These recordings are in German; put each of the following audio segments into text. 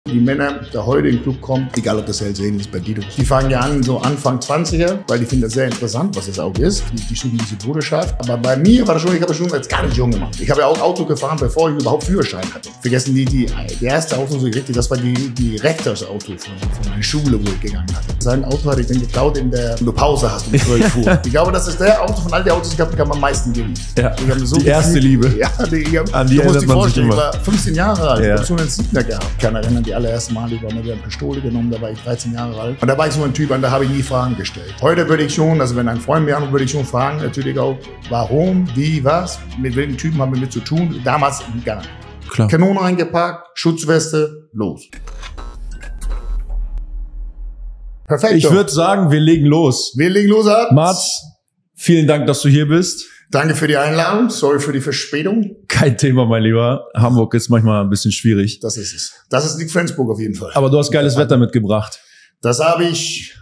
Die Männer, die heute in den Club kommen, egal ob das Hells Angels, Bandido, die fangen ja an so Anfang 20er, weil die finden das sehr interessant, was das auch ist. Die suchen diese Bruderschaft. Aber bei mir war das schon, ich habe das schon als gar nicht jung gemacht. Ich habe ja auch Auto gefahren, bevor ich überhaupt Führerschein hatte. Vergessen die erste Auto so richtig, das war die Rektors-Auto von einer Schule, wo ich gegangen hatte. Sein Auto hatte ich dann geklaut, wenn du Pause hast um 12 Uhr. Ich glaube, das ist der Auto von all den Autos, ich habe am meisten geliebt. Ja, so die erste Liebe. Ja, an die du musst dir man sich vorstellen, immer. Ich war 15 Jahre alt, Ja. ich habe so einen Siegner gehabt. Ich kann erinnern, die allererste Mal, ich war mir wieder eine Pistole genommen, da war ich 13 Jahre alt. Und da war ich so ein Typ, an da habe ich nie Fragen gestellt. Heute würde ich schon, also wenn ein Freund mir anruft, würde ich schon fragen, natürlich auch, warum, wie, was, mit welchen Typen haben wir mit zu tun. Damals gar nicht. Klar. Kanone eingepackt, Schutzweste, los. Perfekt. Ich würde sagen, wir legen los. Wir legen los, Arzt. Mats, vielen Dank, dass du hier bist. Danke für die Einladung, sorry für die Verspätung. Kein Thema, mein Lieber. Hamburg ist manchmal ein bisschen schwierig. Das ist es. Das ist nicht Flensburg auf jeden Fall. Aber du hast geiles Wetter mitgebracht. Das habe ich.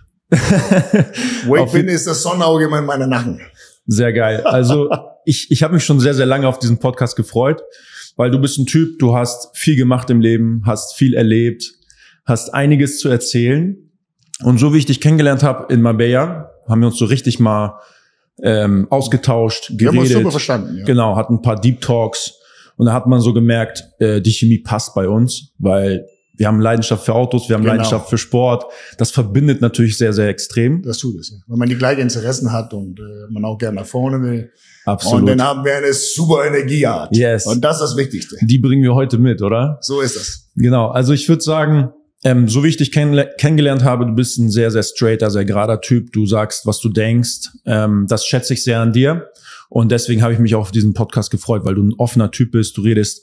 Wo ich bin, ist das Sonnenauge in meinem Nacken. Sehr geil. Also ich habe mich schon sehr, sehr lange auf diesen Podcast gefreut, weil du bist ein Typ, du hast viel gemacht im Leben, hast viel erlebt, hast einiges zu erzählen. Und so wie ich dich kennengelernt habe in Marbella, haben wir uns so richtig mal ausgetauscht, geredet. Wir haben uns super verstanden. Ja. Genau, hatten ein paar Deep Talks. Und da hat man so gemerkt, die Chemie passt bei uns, weil wir haben Leidenschaft für Autos, wir haben Leidenschaft für Sport. Das verbindet natürlich sehr, sehr extrem. Das tut es, ja. Wenn man die gleichen Interessen hat und man auch gerne nach vorne will. Absolut. Und dann haben wir eine super Energieart. Yes. Und das ist das Wichtigste. Die bringen wir heute mit, oder? So ist es. Genau. Also ich würde sagen, so wie ich dich kennengelernt habe, du bist ein sehr, sehr straighter, sehr gerader Typ. Du sagst, was du denkst. Das schätze ich sehr an dir. Und deswegen habe ich mich auch auf diesen Podcast gefreut, weil du ein offener Typ bist. Du redest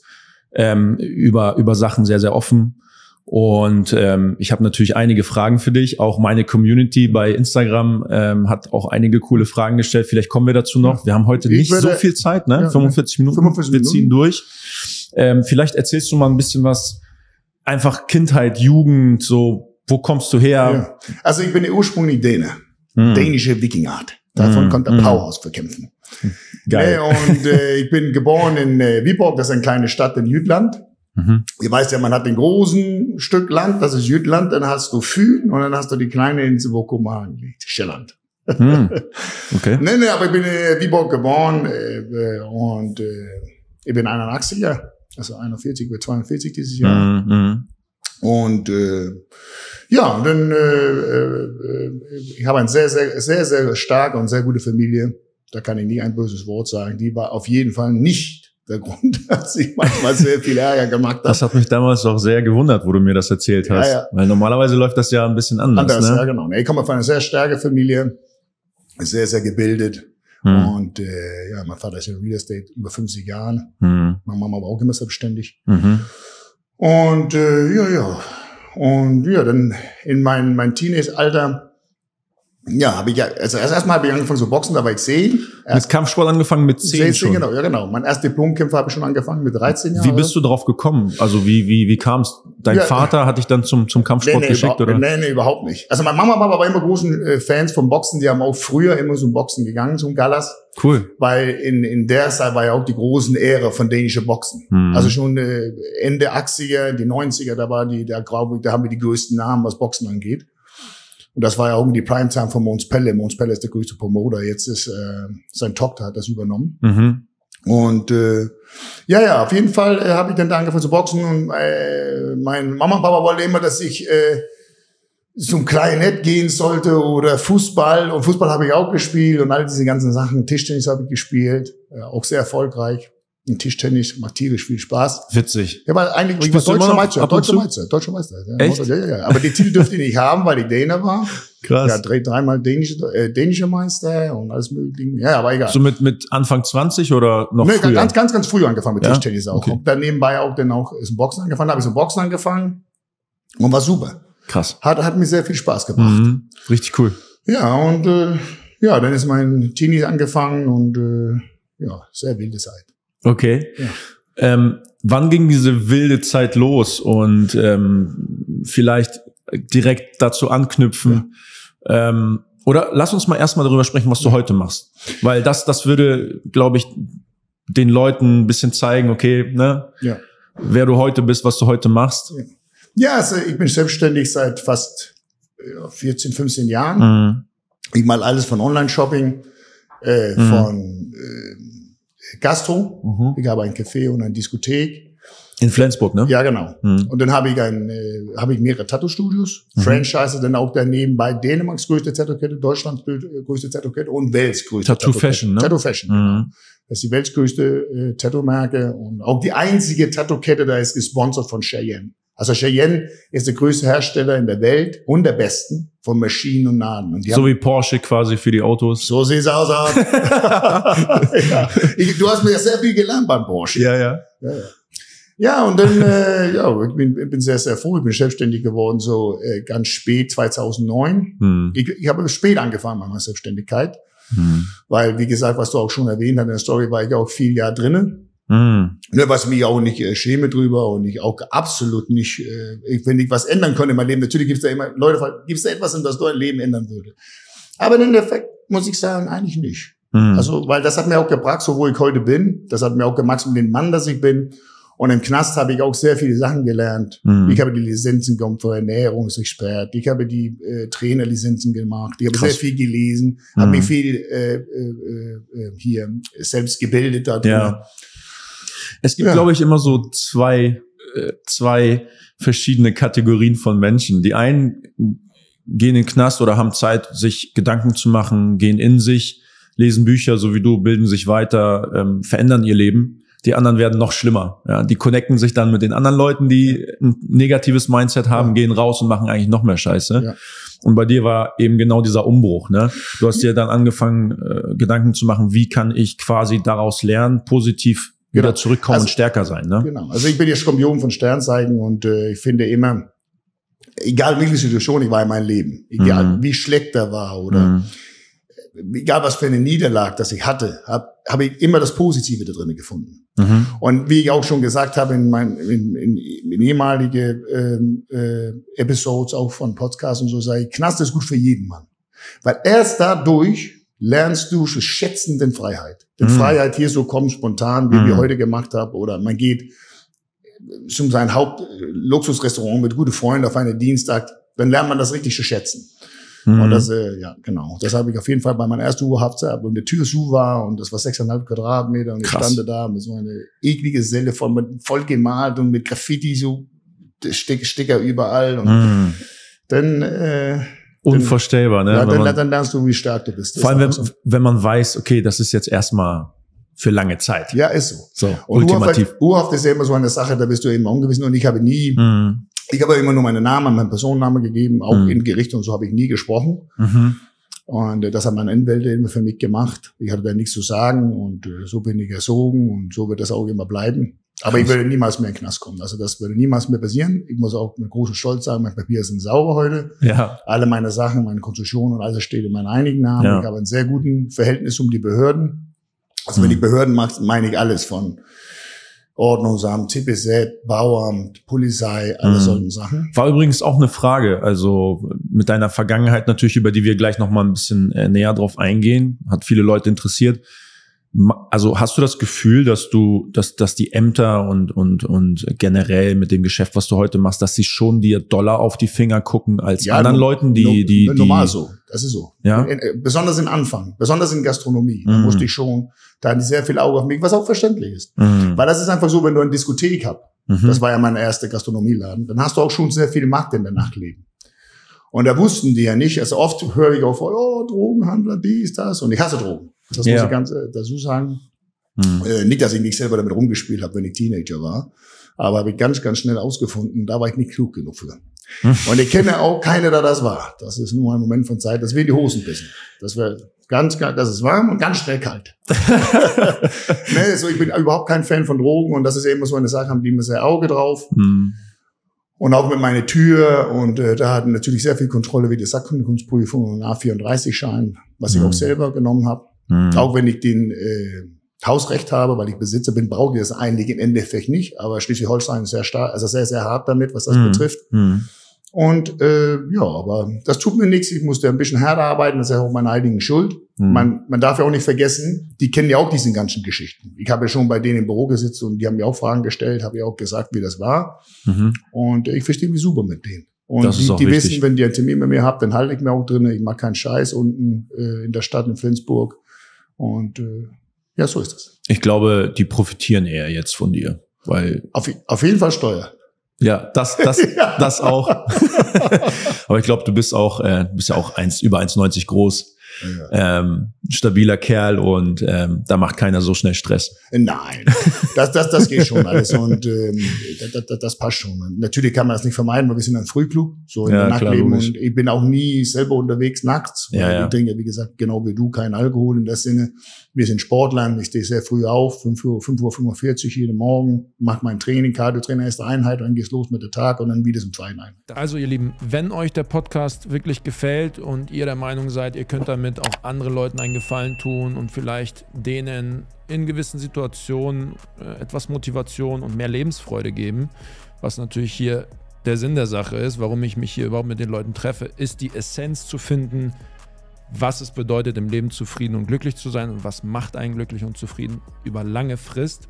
über Sachen sehr, sehr offen. Und ich habe natürlich einige Fragen für dich. Auch meine Community bei Instagram hat auch einige coole Fragen gestellt. Vielleicht kommen wir dazu noch. Wir haben heute nicht so viel Zeit, ne? Ja, 45 Minuten. 45 wir ziehen durch. Vielleicht erzählst du mal ein bisschen was. Einfach Kindheit, Jugend, so, wo kommst du her? Ja. Also ich bin ursprünglich Däne. Dänische Wikingart. Davon kommt der Powerhouse verkämpfen. Geil. Und ich bin geboren in Viborg, das ist eine kleine Stadt in Jütland. Ihr weißt ja, man hat den großen Stück Land, das ist Jütland, dann hast du Fyn und dann hast du die kleine Insel, wo Kopenhagen liegt, Sjælland. Okay. Nee, aber ich bin in Viborg geboren und ich bin 81er. Also 41, wird 42 dieses Jahr. Und ja, dann ich habe eine sehr, sehr, sehr, sehr starke und sehr gute Familie. Da kann ich nie ein böses Wort sagen. Die war auf jeden Fall nicht der Grund, dass ich manchmal sehr viel Ärger gemacht habe. Das hat mich damals auch sehr gewundert, wo du mir das erzählt hast. Ja. Weil normalerweise läuft das ja ein bisschen anders. Ne? Ja, genau. Ich komme von einer sehr starken Familie, sehr, sehr gebildet. Und ja, mein Vater ist in Real Estate über 50 Jahren. Meine Mama war auch immer selbstständig. Und ja. Und ja, dann in mein Teenage-Alter, ja, habe ich ja, also erstmal habe ich angefangen zu boxen, da war ich 10. Mit Kampfsport angefangen mit 10 schon? Genau, ja genau. Mein erster Diplomkämpfer habe ich schon angefangen mit 13 Jahren. Wie bist du drauf gekommen? Also wie kam's? Dein Vater hat dich dann zum Kampfsport geschickt, oder? Nee, überhaupt nicht. Also meine Mama und Papa waren immer großen Fans vom Boxen. Die haben auch früher immer zum Boxen gegangen, zum Galas. Cool. Weil in der Zeit war ja auch die großen Ära von dänische Boxen. Also schon Ende 80er, die 90er, da haben wir die größten Namen, was Boxen angeht. Und das war ja auch die Primetime von Måns Pelle. Måns Pelle ist der größte Promoter. Jetzt ist sein Tochter hat das übernommen. Und ja, auf jeden Fall habe ich dann da angefangen zu boxen. Und mein Mama und Papa wollten immer, dass ich zum Klarinett gehen sollte oder Fußball. Und Fußball habe ich auch gespielt und all diese ganzen Sachen. Tischtennis habe ich gespielt, auch sehr erfolgreich. Und Tischtennis macht tierisch viel Spaß. Witzig. Ja, aber eigentlich ich war deutscher Meister. Ja, echt? Ja. Aber die Titel dürfte ich nicht haben, weil ich Däner war. Krass. Ja, dreimal dänische Meister und alles mögliche. Ja, aber egal. So mit Anfang 20 oder noch früher? Ganz früh angefangen mit Tischtennis auch. Okay. Und dann nebenbei auch zum Boxen angefangen. Habe ich zum Boxen angefangen und war super. Krass. Hat mir sehr viel Spaß gemacht. Richtig cool. Ja, und ja, dann ist mein Teenie angefangen und ja, sehr wilde Zeit. Okay. Ja. Wann ging diese wilde Zeit los? Und vielleicht direkt dazu anknüpfen. Ja. Oder lass uns mal erstmal darüber sprechen, was du heute machst. Weil das würde, glaube ich, den Leuten ein bisschen zeigen, okay, ne? Ja. Wer du heute bist, was du heute machst. Ja. Ja, also ich bin selbstständig seit fast 14, 15 Jahren. Ich mache alles von Online-Shopping, von Gastro. Ich habe ein Café und eine Diskothek. In Flensburg, ne? Ja, genau. Und dann habe ich mehrere Tattoo-Studios, Franchise, dann auch daneben bei Dänemarks größte Tattoo-Kette, Deutschlands größte Tattoo-Kette und Wels größte Tattoo-Fashion, ne? Tattoo-Fashion, genau. Das ist die weltgrößte Tattoo-Marke und auch die einzige Tattoo-Kette, da ist gesponsert von Cheyenne. Also Cheyenne ist der größte Hersteller in der Welt und der besten von Maschinen und Nadeln. Und so wie Porsche quasi für die Autos. So sieht's aus. Ja. Du hast mir ja sehr viel gelernt beim Porsche. Ja. Ja, und dann, ich bin sehr, sehr froh. Ich bin selbstständig geworden, so ganz spät, 2009. Ich habe spät angefangen mit meiner Selbstständigkeit, weil, wie gesagt, was du auch schon erwähnt hast in der Story, war ich auch viel Jahr drinnen. Was mich auch nicht schäme drüber und ich auch absolut nicht, wenn ich was ändern könnte in meinem Leben. Natürlich gibt es da immer Leute, gibt es da etwas, in das dein Leben ändern würde. Aber im Endeffekt muss ich sagen, eigentlich nicht. Also, weil das hat mir auch gebracht, so wo ich heute bin. Das hat mir auch gemacht, um den Mann, dass ich bin. Und im Knast habe ich auch sehr viele Sachen gelernt. Ich habe die Lizenzen gemacht für Ernährungsexpert. Ich habe die Trainerlizenzen gemacht. Ich habe sehr viel gelesen. Habe mich viel hier selbst gebildet da drin. Ja. Es gibt, glaube ich, immer so zwei verschiedene Kategorien von Menschen. Die einen gehen in den Knast oder haben Zeit, sich Gedanken zu machen, gehen in sich, lesen Bücher, so wie du, bilden sich weiter, verändern ihr Leben. Die anderen werden noch schlimmer. Ja, die connecten sich dann mit den anderen Leuten, die ein negatives Mindset haben, gehen raus und machen eigentlich noch mehr Scheiße. Ja. Und bei dir war eben genau dieser Umbruch. Ne? Du hast dir dann angefangen, Gedanken zu machen, wie kann ich quasi daraus lernen, positiv wieder zurückkommen und stärker sein. Ne? Genau. Also ich bin ja Skorpion von Sternzeichen und ich finde immer, egal welche Situation ich war in meinem Leben, egal wie schlecht er war oder egal was für eine Niederlage, das ich hatte, habe ich immer das Positive da drin gefunden. Und wie ich auch schon gesagt habe in ehemalige Episodes auch von Podcasts und so, sage ich, Knast ist gut für jeden Mann. Weil erst dadurch lernst du zu schätzen den Freiheit. Den Freiheit hier so kommt spontan, wie wir heute gemacht haben, oder man geht zu seinem Hauptluxusrestaurant mit guten Freunden auf einen Dienstag, dann lernt man das richtig zu schätzen. Und das, genau. Das habe ich auf jeden Fall bei meiner ersten Urhaft, wo die Tür zu war und das war 6,5 Quadratmeter und ich stand da mit so einer eklige Selle voll gemalt und mit Graffiti so Sticker überall und dann unvorstellbar, ne? Ja, dann lernst du, wie stark du bist. Vor allem, wenn man weiß, okay, das ist jetzt erstmal für lange Zeit. Ja, ist so. Und ultimativ. Urhaft ist ja immer so eine Sache, da bist du eben ungewiss und ich habe immer nur meinen Namen, meinen Personennamen gegeben, auch in Gericht und so habe ich nie gesprochen. Und das hat meine Anwälte immer für mich gemacht. Ich hatte da nichts zu sagen und so bin ich erzogen und so wird das auch immer bleiben. Aber ich würde niemals mehr in den Knast kommen. Also das würde niemals mehr passieren. Ich muss auch mit großem Stolz sagen, meine Papiere sind sauber heute. Ja. Alle meine Sachen, meine Konstruktion und alles steht in meinen einigen Namen. Ja. Ich habe ein sehr guten Verhältnis um die Behörden. Also wenn ich Behörden mache, meine ich alles von Ordnungsamt, TPZ, Bauamt, Polizei, alle solchen Sachen. War übrigens auch eine Frage, also mit deiner Vergangenheit natürlich, über die wir gleich noch mal ein bisschen näher drauf eingehen, hat viele Leute interessiert. Also hast du das Gefühl, dass die Ämter und generell mit dem Geschäft, was du heute machst, dass sie schon dir doller auf die Finger gucken als anderen Leuten, die normal so, das ist so. Ja? Besonders im Anfang, besonders in Gastronomie, da musste ich schon, da hatten die sehr viel Auge auf mich, was auch verständlich ist. Weil das ist einfach so, wenn du eine Diskothek hast, das war ja mein erster Gastronomieladen, dann hast du auch schon sehr viel Macht in der Nachtleben. Und da wussten die ja nicht, also oft höre ich auch, Drogenhandler, dies, das, und ich hasse Drogen. Das muss ich ganz dazu sagen. Nicht, dass ich nicht selber damit rumgespielt habe, wenn ich Teenager war, aber habe ich ganz, ganz schnell ausgefunden, da war ich nicht klug genug für. Und ich kenne auch keiner, der das war. Das ist nur ein Moment von Zeit, dass wir die Hosen bissen. Das ist warm und ganz schnell kalt. So, ich bin überhaupt kein Fan von Drogen und das ist eben so eine Sache, haben die immer sehr Auge drauf. Und auch mit meiner Tür und da hatten natürlich sehr viel Kontrolle wie die Sackkundenkunstprüfung und A34-Schein, was ich auch selber genommen habe. Auch wenn ich den Hausrecht habe, weil ich Besitzer bin, brauche ich das eigentlich im Endeffekt nicht. Aber Schleswig-Holstein ist sehr stark, also sehr, sehr hart damit, was das betrifft. Und aber das tut mir nichts. Ich musste ein bisschen härter arbeiten, das ist ja auch meine eigene Schuld. Man darf ja auch nicht vergessen, die kennen ja auch diese ganzen Geschichten. Ich habe ja schon bei denen im Büro gesessen und die haben mir auch Fragen gestellt, habe ja auch gesagt, wie das war. Und ich verstehe mich super mit denen. Und die wissen, wenn die einen Termin mit mir habt, dann halte ich mir auch drin. Ich mache keinen Scheiß unten in der Stadt in Flensburg. Und ja, so ist das. Ich glaube, die profitieren eher jetzt von dir, weil auf jeden Fall Steuer. Ja, das auch. Aber ich glaube, du bist ja auch über 1,90 groß. Ja. Stabiler Kerl und da macht keiner so schnell Stress. Nein, das geht schon alles und das passt schon. Natürlich kann man das nicht vermeiden, weil wir sind ein Frühclub, so im Nachtleben und ich bin auch nie selber unterwegs nachts. Weil ich trinke, wie gesagt, genau wie du, kein Alkohol in der Sinne. Wir sind Sportler, ich stehe sehr früh auf, 5:45 Uhr jeden Morgen, mache mein Training, Cardio-Training, erste Einheit, dann geht's los mit der Tag und dann wieder zum zweiten Einheit. Also ihr Lieben, wenn euch der Podcast wirklich gefällt und ihr der Meinung seid, ihr könnt damit auch anderen Leuten einen Gefallen tun und vielleicht denen in gewissen Situationen etwas Motivation und mehr Lebensfreude geben, was natürlich hier der Sinn der Sache ist, warum ich mich hier überhaupt mit den Leuten treffe, ist die Essenz zu finden, was es bedeutet, im Leben zufrieden und glücklich zu sein und was macht einen glücklich und zufrieden über lange Frist,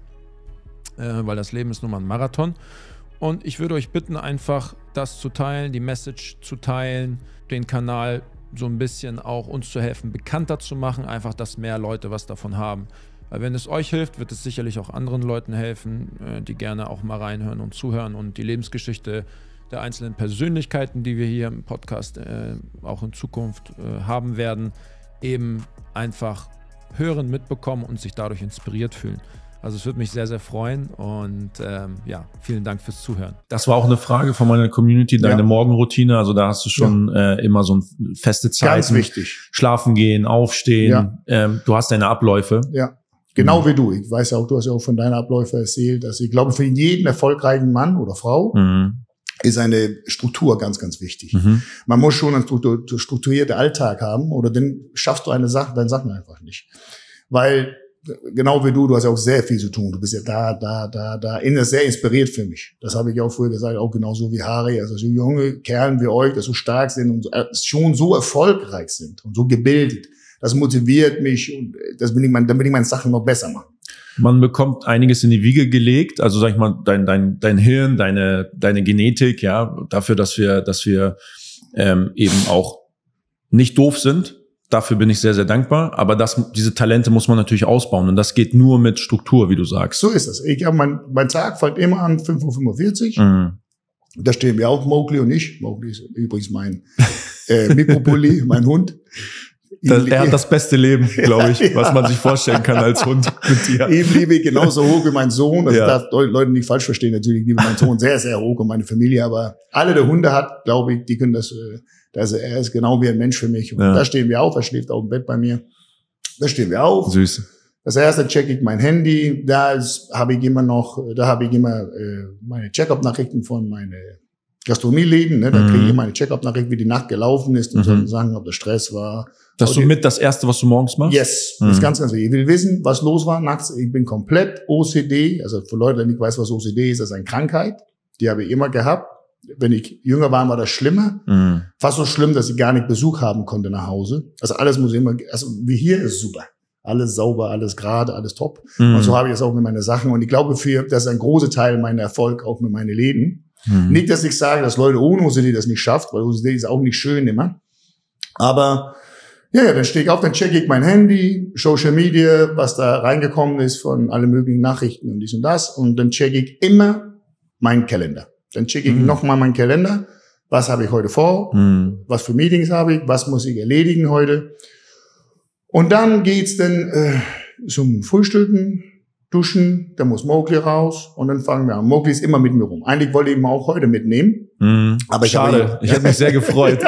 weil das Leben ist nun mal ein Marathon. Und ich würde euch bitten, einfach das zu teilen, die Message zu teilen, den Kanal so ein bisschen auch uns zu helfen, bekannter zu machen, einfach, dass mehr Leute was davon haben. Weil wenn es euch hilft, wird es sicherlich auch anderen Leuten helfen, die gerne auch mal reinhören und zuhören und die Lebensgeschichte der einzelnen Persönlichkeiten, die wir hier im Podcast auch in Zukunft haben werden, eben einfach hören, mitbekommen und sich dadurch inspiriert fühlen. Also es würde mich sehr, sehr freuen und vielen Dank fürs Zuhören. Das war auch eine Frage von meiner Community, deine Morgenroutine, also da hast du schon immer so eine feste Zeit. Ganz wichtig. Schlafen gehen, aufstehen, du hast deine Abläufe. Ja, genau wie du. Ich weiß ja auch, du hast ja auch von deinen Abläufen erzählt, dass ich glaube, für jeden erfolgreichen Mann oder Frau ist eine Struktur ganz, ganz wichtig. Man muss schon einen strukturierten Alltag haben oder dann schaffst du deine Sachen einfach nicht. Weil genau wie du hast ja auch sehr viel zu tun. Du bist ja da. Ist sehr inspiriert für mich. Das habe ich auch früher gesagt, auch genauso wie Harry. Also so junge Kerlen wie euch, die so stark sind und schon so erfolgreich sind und so gebildet. Das motiviert mich und damit ich meine Sachen noch besser mache. Man bekommt einiges in die Wiege gelegt, also sag ich mal, dein Hirn, deine Genetik, ja, dafür, dass wir eben auch nicht doof sind. Dafür bin ich sehr, sehr dankbar. Aber diese Talente muss man natürlich ausbauen. Und das geht nur mit Struktur, wie du sagst. So ist es. Mein Tag fängt immer an 5:45 Uhr. Da stehen wir auch, Mowgli und ich. Mowgli ist übrigens mein Mikropulli, mein Hund. Er hat das beste Leben, glaube ich, was man sich vorstellen kann als Hund mit dir. Eben liebe ich genauso hoch wie mein Sohn. Das darf Leute nicht falsch verstehen. Natürlich liebe ich meinen Sohn sehr, sehr hoch und meine Familie. Aber alle, der Hunde hat, glaube ich, die können das. Er ist genau wie ein Mensch für mich. Und da stehen wir auf. Er schläft auch im Bett bei mir. Da stehen wir auf. Süß. Das erste checke ich mein Handy. Da habe ich immer meine Check-up-Nachrichten von meinen Gastronomieläden. Ne? Da kriege ich immer eine Check-up-Nachricht, wie die Nacht gelaufen ist und so Sachen, ob der Stress war. Das ist somit das Erste, was du morgens machst? Yes, das ist ganz, ganz wichtig. Ich will wissen, was los war nachts. Ich bin komplett OCD. Also für Leute, die nicht weiß, was OCD ist, das ist eine Krankheit. Die habe ich immer gehabt. Wenn ich jünger war, war das schlimmer. Fast so schlimm, dass ich gar nicht Besuch haben konnte nach Hause. Also alles muss immer, also wie hier ist super. Alles sauber, alles gerade, alles top. Und so habe ich es auch mit meinen Sachen. Und ich glaube, das ist ein großer Teil meiner Erfolg auch mit meinen Läden. Nicht, dass ich sage, dass Leute ohne OCD das nicht schafft, weil OCD ist auch nicht schön immer. Aber dann stehe ich auf, dann checke ich mein Handy, Social Media, was da reingekommen ist von alle möglichen Nachrichten und dies und das. Und dann checke ich immer meinen Kalender. Dann checke ich nochmal meinen Kalender. Was habe ich heute vor? Was für Meetings habe ich? Was muss ich erledigen heute? Und dann geht's dann zum Frühstücken, duschen. Dann muss Mowgli raus und dann fangen wir an. Mowgli ist immer mit mir rum. Eigentlich wollte ich ihn auch heute mitnehmen. Aber schade. Ich habe mich sehr gefreut.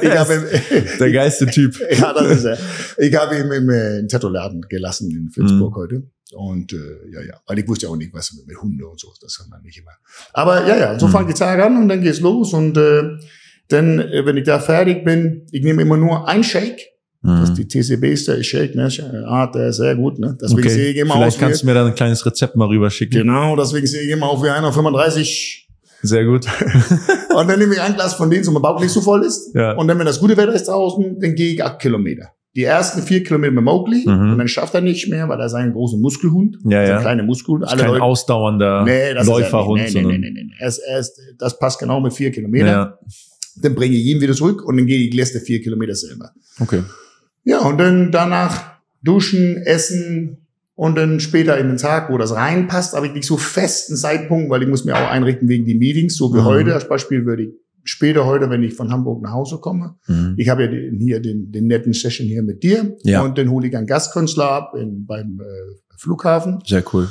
Der geilste Typ. Ja, das ist er. Ich habe ihn im Tattoo-Laden gelassen in Flensburg heute. Und weil ich wusste ja auch nicht, was mit Hunde und so, das kann man nicht immer. Aber so fangen die Tage an und dann geht's los und dann, wenn ich da fertig bin, ich nehme immer nur ein Shake. Das ist die TCB ist der Shake, ne? Der ist sehr gut, ne? Deswegen sehe ich immer vielleicht aus. Kannst du mir dann ein kleines Rezept mal rüberschicken. Genau, deswegen sehe ich immer auf wie 1,35. Sehr gut. Und dann nehme ich ein Glas von denen, so mein Bauch nicht so voll ist. Ja. Und dann, wenn das gute Wetter ist draußen, dann gehe ich 8 Kilometer. die ersten 4 Kilometer mit Mowgli und dann schafft er nicht mehr, weil er seinen großen Muskelhund, so ein kleiner Muskelhund. Alle kein Leute, ausdauernder Läuferhund. Nee. Das passt genau mit 4 Kilometern. Ja. Dann bringe ich ihn wieder zurück und dann gehe ich die letzten 4 Kilometer selber. Okay. Ja, und dann danach duschen, essen und dann später in den Tag, wo das reinpasst, habe ich nicht so festen Zeitpunkt, weil ich muss mir auch einrichten wegen die Meetings, so wie heute. Als Beispiel würde ich später heute, wenn ich von Hamburg nach Hause komme, ich habe ja hier den netten Session hier mit dir und dann hole ich einen Gastkünstler ab beim Flughafen. Sehr cool.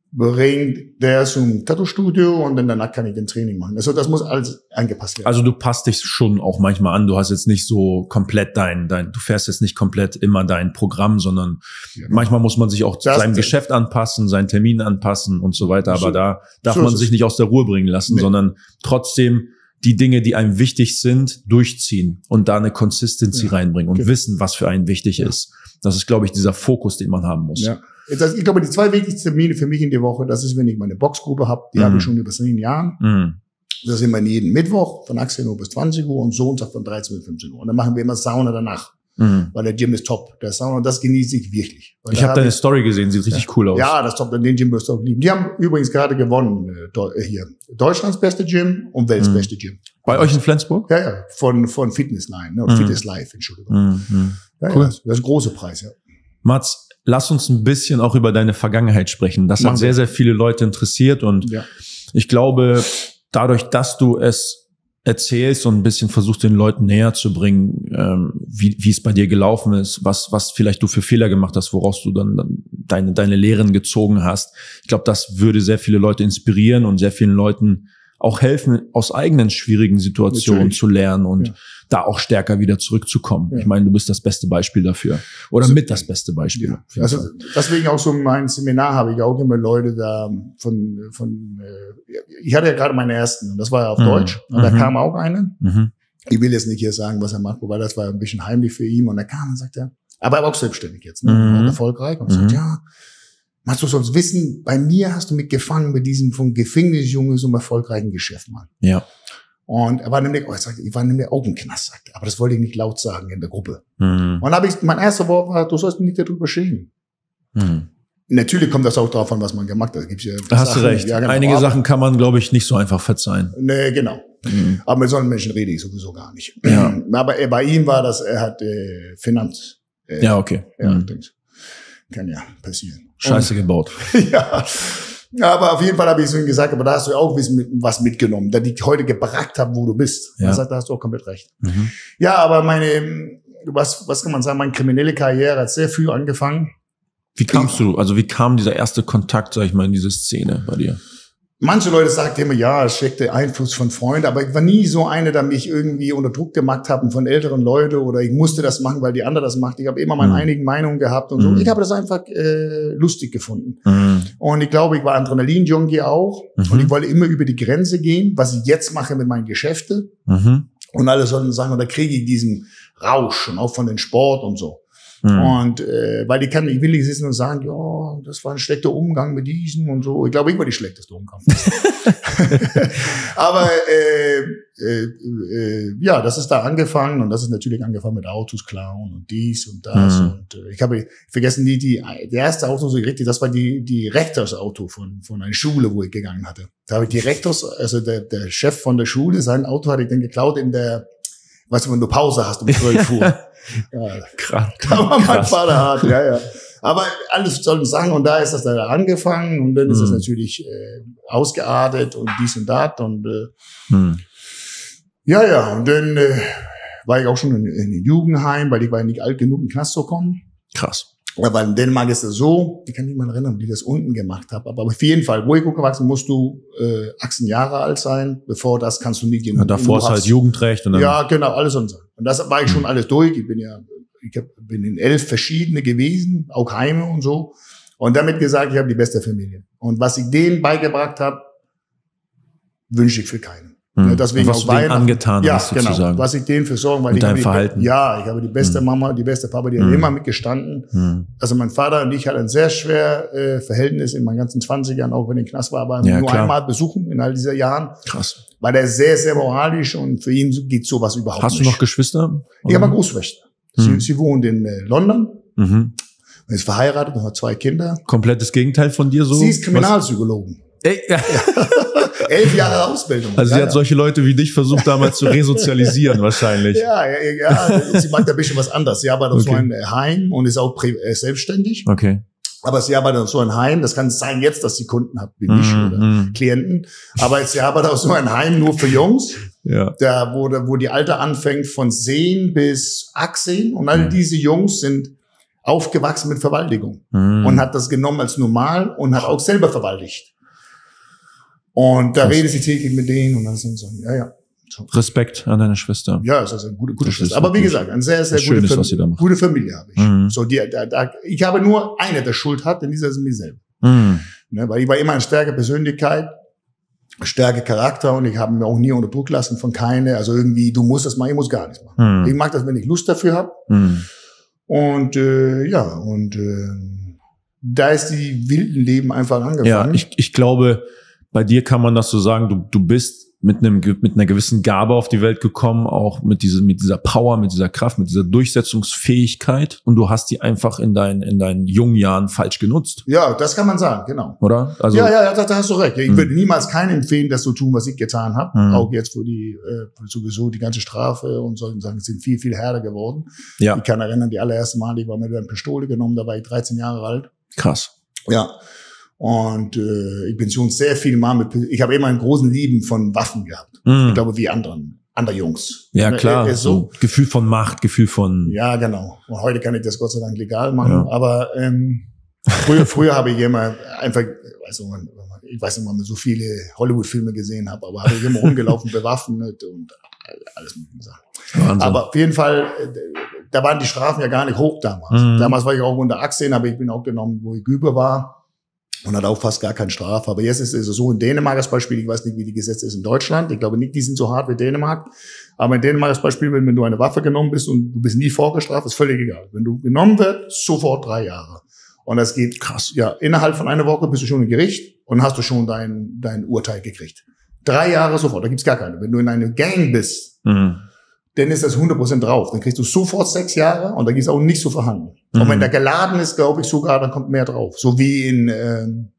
Bringt der zum Tattoo-Studio und dann danach kann ich den Training machen. Also das muss alles angepasst werden. Also du passt dich schon auch manchmal an. Du hast jetzt nicht so komplett du fährst jetzt nicht komplett immer dein Programm, sondern manchmal muss man sich auch seinem Geschäft anpassen, seinen Termin anpassen und so weiter. Aber da darf man sich nicht aus der Ruhe bringen lassen, sondern trotzdem die Dinge, die einem wichtig sind, durchziehen und da eine Consistency reinbringen und wissen, was für einen wichtig ist. Das ist, glaube ich, dieser Fokus, den man haben muss. Ja. Ich glaube, die 2 wichtigsten Termine für mich in der Woche, das ist, wenn ich meine Boxgruppe habe, die habe ich schon über 10 Jahren. Das ist immer jeden Mittwoch von 18 Uhr bis 20 Uhr und Sonntag von 13 bis 15 Uhr. Und dann machen wir immer Sauna danach, weil der Gym ist top. Der Sauna, das genieße ich wirklich. Ich habe deine Story gesehen, sieht richtig cool aus. Ja, das ist top, den Gym wirst du auch lieben. Die haben übrigens gerade gewonnen hier. Deutschlands beste Gym und Welts beste Gym. Bei euch in Flensburg? Ja, von Fitnessline, ne? Fitness Life, Entschuldigung. Ja, cool. Das ist ein großer Preis, ja. Mats, lass uns ein bisschen auch über deine Vergangenheit sprechen. Das hat sehr, sehr viele Leute interessiert und ich glaube, dadurch, dass du es erzählst und ein bisschen versuchst, den Leuten näher zu bringen, wie es bei dir gelaufen ist, was vielleicht du für Fehler gemacht hast, woraus du dann deine Lehren gezogen hast. Ich glaube, das würde sehr viele Leute inspirieren und sehr vielen Leuten auch helfen, aus eigenen schwierigen Situationen zu lernen und da auch stärker wieder zurückzukommen. Ich meine, du bist das beste Beispiel dafür. Oder mit das beste Beispiel. Ja. Also deswegen auch so in meinem Seminar habe ich auch immer Leute da ich hatte ja gerade meine ersten, und das war ja auf Deutsch, und da kam auch einer. Ich will jetzt nicht hier sagen, was er macht, wobei das war ein bisschen heimlich für ihn, und er kam und sagte, aber er war auch selbstständig jetzt, ne? Auch erfolgreich, und sagt, Mats, du sollst wissen, bei mir hast du mich gefangen bei diesem vom Gefängnisjunge zum erfolgreichen Geschäftsmann. Ja. Und er war nämlich, ich war nämlich auch im Knast, sagte, aber das wollte ich nicht laut sagen in der Gruppe. Und mein erster Wort war, du sollst mich nicht darüber schämen. Natürlich kommt das auch darauf an, was man gemacht hat. Da hast du recht. Ja, genau. Einige Sachen kann man, glaube ich, nicht so einfach verzeihen. Nee, genau. Aber mit solchen Menschen rede ich sowieso gar nicht. Ja. Aber bei ihm war das, er hat Finanz. Ja, okay. Ja, kann ja passieren. Scheiße gebaut. Ja. Aber auf jeden Fall habe ich so gesagt, aber da hast du auch was mitgenommen, da ich heute gebracht habe, wo du bist. Ja. Da hast du auch komplett recht. Ja, aber was kann man sagen, meine kriminelle Karriere hat sehr früh angefangen. Wie kam dieser erste Kontakt, sag ich mal, in diese Szene bei dir? Manche Leute sagten immer, ja, es steckt der Einfluss von Freunden, aber ich war nie so einer, der mich irgendwie unter Druck gemacht hat von älteren Leuten oder ich musste das machen, weil die andere das macht. Ich habe immer meine einigen Meinungen gehabt und so. Ich habe das einfach lustig gefunden. Und ich glaube, ich war Adrenalin-Junkie auch und ich wollte immer über die Grenze gehen, was ich jetzt mache mit meinen Geschäften und alle sollten sagen, und da kriege ich diesen Rausch und auch von den Sport und so. Und weil ich will nicht sitzen und sagen, ja, das war ein schlechter Umgang mit diesen und so. Ich glaube, ich war die schlechteste Umgang. Aber ja, das ist da angefangen und das ist natürlich angefangen mit Autos klauen und dies und das. Und ich habe vergessen, die erste Auto so richtig, das war die Rektorsauto von einer Schule, wo ich gegangen hatte. Da habe ich die Rektors, also der Chef von der Schule, sein Auto hatte ich dann geklaut in der, weißt du, wenn du Pause hast um 12 Uhr. Ja, krass. Da war mein Vater hart, ja. Aber alles sollen sagen, und da ist das dann angefangen und dann ist es natürlich ausgeartet und dies und das und ja, und dann war ich auch schon in Jugendheim, weil ich war nicht alt genug, in den Knast zu kommen. Krass. Aber in Dänemark ist es so, ich kann nicht mal erinnern, wie ich das unten gemacht habe, aber auf jeden Fall, wo ich aufgewachsen, musst du 18 Jahre alt sein, bevor das kannst du nicht gehen. Ja, davor ist halt Jugendrecht. Und dann ja, genau, alles und so. Und das war ich schon alles durch. Ich bin in 11 verschiedene gewesen, auch Heime und so. Und damit gesagt, ich habe die beste Familie. Und was ich denen beigebracht habe, wünsche ich für keinen. Ja, deswegen was du denen angetan hast, sozusagen. Was ich denen für sorgen, weil mit deinem Verhalten. Ich habe die beste Mama, die beste Papa, die haben immer mitgestanden. Also mein Vater und ich hatten ein sehr schwer Verhältnis in meinen ganzen 20ern, auch wenn ich in den Knast war, aber nur einmal besuchen in all dieser Jahren. Krass. Weil der sehr, sehr moralisch und für ihn geht sowas überhaupt nicht. Hast du noch Geschwister? Ich habe eine Großschwester. Sie wohnt in London, ist verheiratet und hat 2 Kinder. Komplettes Gegenteil von dir so? Sie ist Kriminalpsychologin. Ja. 11 Jahre Ausbildung. Also sie hat solche Leute wie dich versucht damals zu resozialisieren wahrscheinlich. Ja, sie macht ein bisschen was anderes. Sie arbeitet auf so ein Heim und ist auch selbstständig. Okay. Aber sie arbeitet auf so ein Heim, das kann sein jetzt, dass sie Kunden hat, wie mich oder Klienten. Aber sie arbeitet auf so ein Heim nur für Jungs. Ja. Da, wo die Alter anfängt von 10 bis 18. Und all diese Jungs sind aufgewachsen mit Vergewaltigung. Und hat das genommen als normal und hat auch selber vergewaltigt. Und da redet sie täglich mit denen und dann sind so, ja. So. Respekt an deine Schwester. Ja, es ist eine gute Schwester. Aber wie gesagt, eine sehr, sehr gute Familie habe ich. So, ich habe nur eine, der Schuld hat, denn dieser ist mir selber. Ne, weil ich war immer eine starke Persönlichkeit, starke Charakter und ich habe mir auch nie unter Druck lassen von keine. Also irgendwie, du musst das machen, ich muss gar nichts machen. Ich mag das, wenn ich Lust dafür habe. Und da ist die wilden Leben einfach angefangen. Ja, ich glaube, bei dir kann man das so sagen, du bist mit einer gewissen Gabe auf die Welt gekommen, auch mit dieser Power, mit dieser Kraft, mit dieser Durchsetzungsfähigkeit und du hast die einfach in deinen jungen Jahren falsch genutzt. Ja, das kann man sagen, genau. Oder? Also ja, da hast du recht. Ich würde niemals keinen empfehlen, das zu tun, was ich getan habe. Auch jetzt für sowieso die ganze Strafe und solche Sachen sind viel, viel härter geworden. Ja. Ich kann erinnern, die allererste Mal, ich war mit einer Pistole genommen, da war ich 13 Jahre alt. Krass. Ja. Und ich bin schon sehr viel Mal ich habe immer einen großen Lieben von Waffen gehabt. Ich glaube, wie andere Jungs. Ja, klar. So Gefühl von Macht, Gefühl von... Ja, genau. Und heute kann ich das Gott sei Dank legal machen. Ja. Aber früher habe ich immer einfach, also ich weiß nicht, ob man so viele Hollywood-Filme gesehen habe, aber habe ich immer rumgelaufen, bewaffnet und alles mögliche Sachen. Wahnsinn. Aber auf jeden Fall, da waren die Strafen ja gar nicht hoch damals. Damals war ich auch unter 18, aber ich bin auch genommen, wo ich Güber war. Und hat auch fast gar keine Strafe. Aber jetzt ist es so in Dänemark als Beispiel, ich weiß nicht, wie die Gesetze ist in Deutschland. Ich glaube nicht, die sind so hart wie Dänemark. Aber in Dänemark als Beispiel, wenn du eine Waffe genommen bist und du bist nie vorgestraft, ist völlig egal. Wenn du genommen wirst, sofort 3 Jahre. Und das geht krass. Ja, innerhalb von einer Woche bist du schon im Gericht und hast du schon dein Urteil gekriegt. 3 Jahre sofort, da gibt's gar keine. Wenn du in einer Gang bist, dann ist das 100% drauf. Dann kriegst du sofort 6 Jahre und da gibt's auch nicht zu verhandeln. Und wenn der geladen ist, glaube ich sogar, dann kommt mehr drauf. So wie in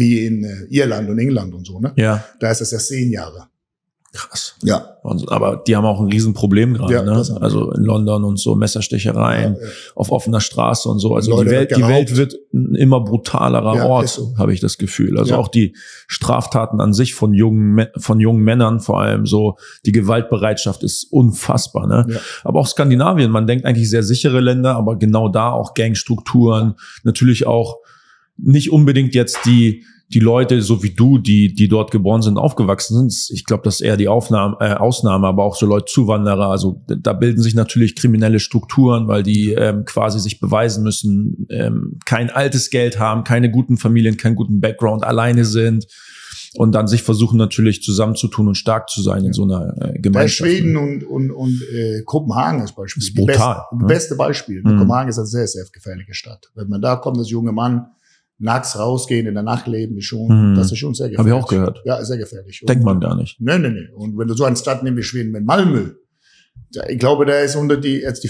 Irland und England und so, ne? Ja. Da ist das ja 10 Jahre. Krass. Ja. Aber die haben auch ein Riesenproblem gerade, ja, ne? Also in London und so, Messerstechereien auf offener Straße und so. Also die Welt wird ein immer brutalerer Ort, so. Habe ich das Gefühl. Also auch die Straftaten an sich von jungen Männern vor allem so, die Gewaltbereitschaft ist unfassbar, ne? Ja. Aber auch Skandinavien, man denkt eigentlich sehr sichere Länder, aber genau da auch Gangstrukturen, natürlich auch nicht unbedingt jetzt die Leute, so wie du, die dort geboren sind, aufgewachsen sind. Ich glaube, das ist eher die Ausnahme, aber auch so Leute, Zuwanderer. Also da bilden sich natürlich kriminelle Strukturen, weil die quasi sich beweisen müssen, kein altes Geld haben, keine guten Familien, keinen guten Background, alleine sind und dann sich versuchen natürlich zusammenzutun und stark zu sein in so einer Gemeinschaft. Bei Schweden und Kopenhagen als Beispiel. Das ist brutal. Beste Beispiel. Kopenhagen ist eine sehr, sehr gefährliche Stadt. Wenn man da kommt, als junger Mann, nachts rausgehen, in der Nacht leben, das ist schon sehr gefährlich. Habe ich auch gehört. Ja, sehr gefährlich. Denkt man gar nicht. Nee. Und wenn du so eine Stadt nimmst wie Schweden mit Malmö, ich glaube, der ist in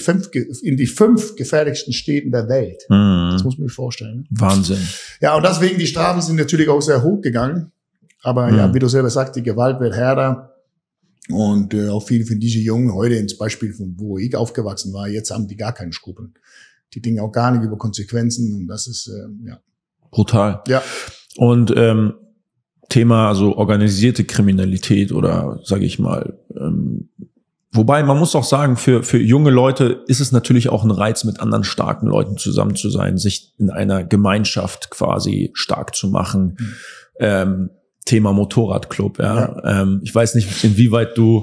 die 5 gefährlichsten Städten der Welt. Das muss man sich vorstellen. Wahnsinn. Ja, und deswegen, die Strafen sind natürlich auch sehr hoch gegangen. Aber ja, wie du selber sagst, die Gewalt wird härter. Und auch viele von diesen Jungen, heute ins Beispiel von wo ich aufgewachsen war, jetzt haben die gar keine Skrupeln. Die denken auch gar nicht über Konsequenzen. Und das ist, brutal. Ja. Und Thema also organisierte Kriminalität oder sage ich mal, wobei man muss auch sagen, für junge Leute ist es natürlich auch ein Reiz, mit anderen starken Leuten zusammen zu sein, sich in einer Gemeinschaft quasi stark zu machen. Thema Motorradclub, ja. Ich weiß nicht, inwieweit du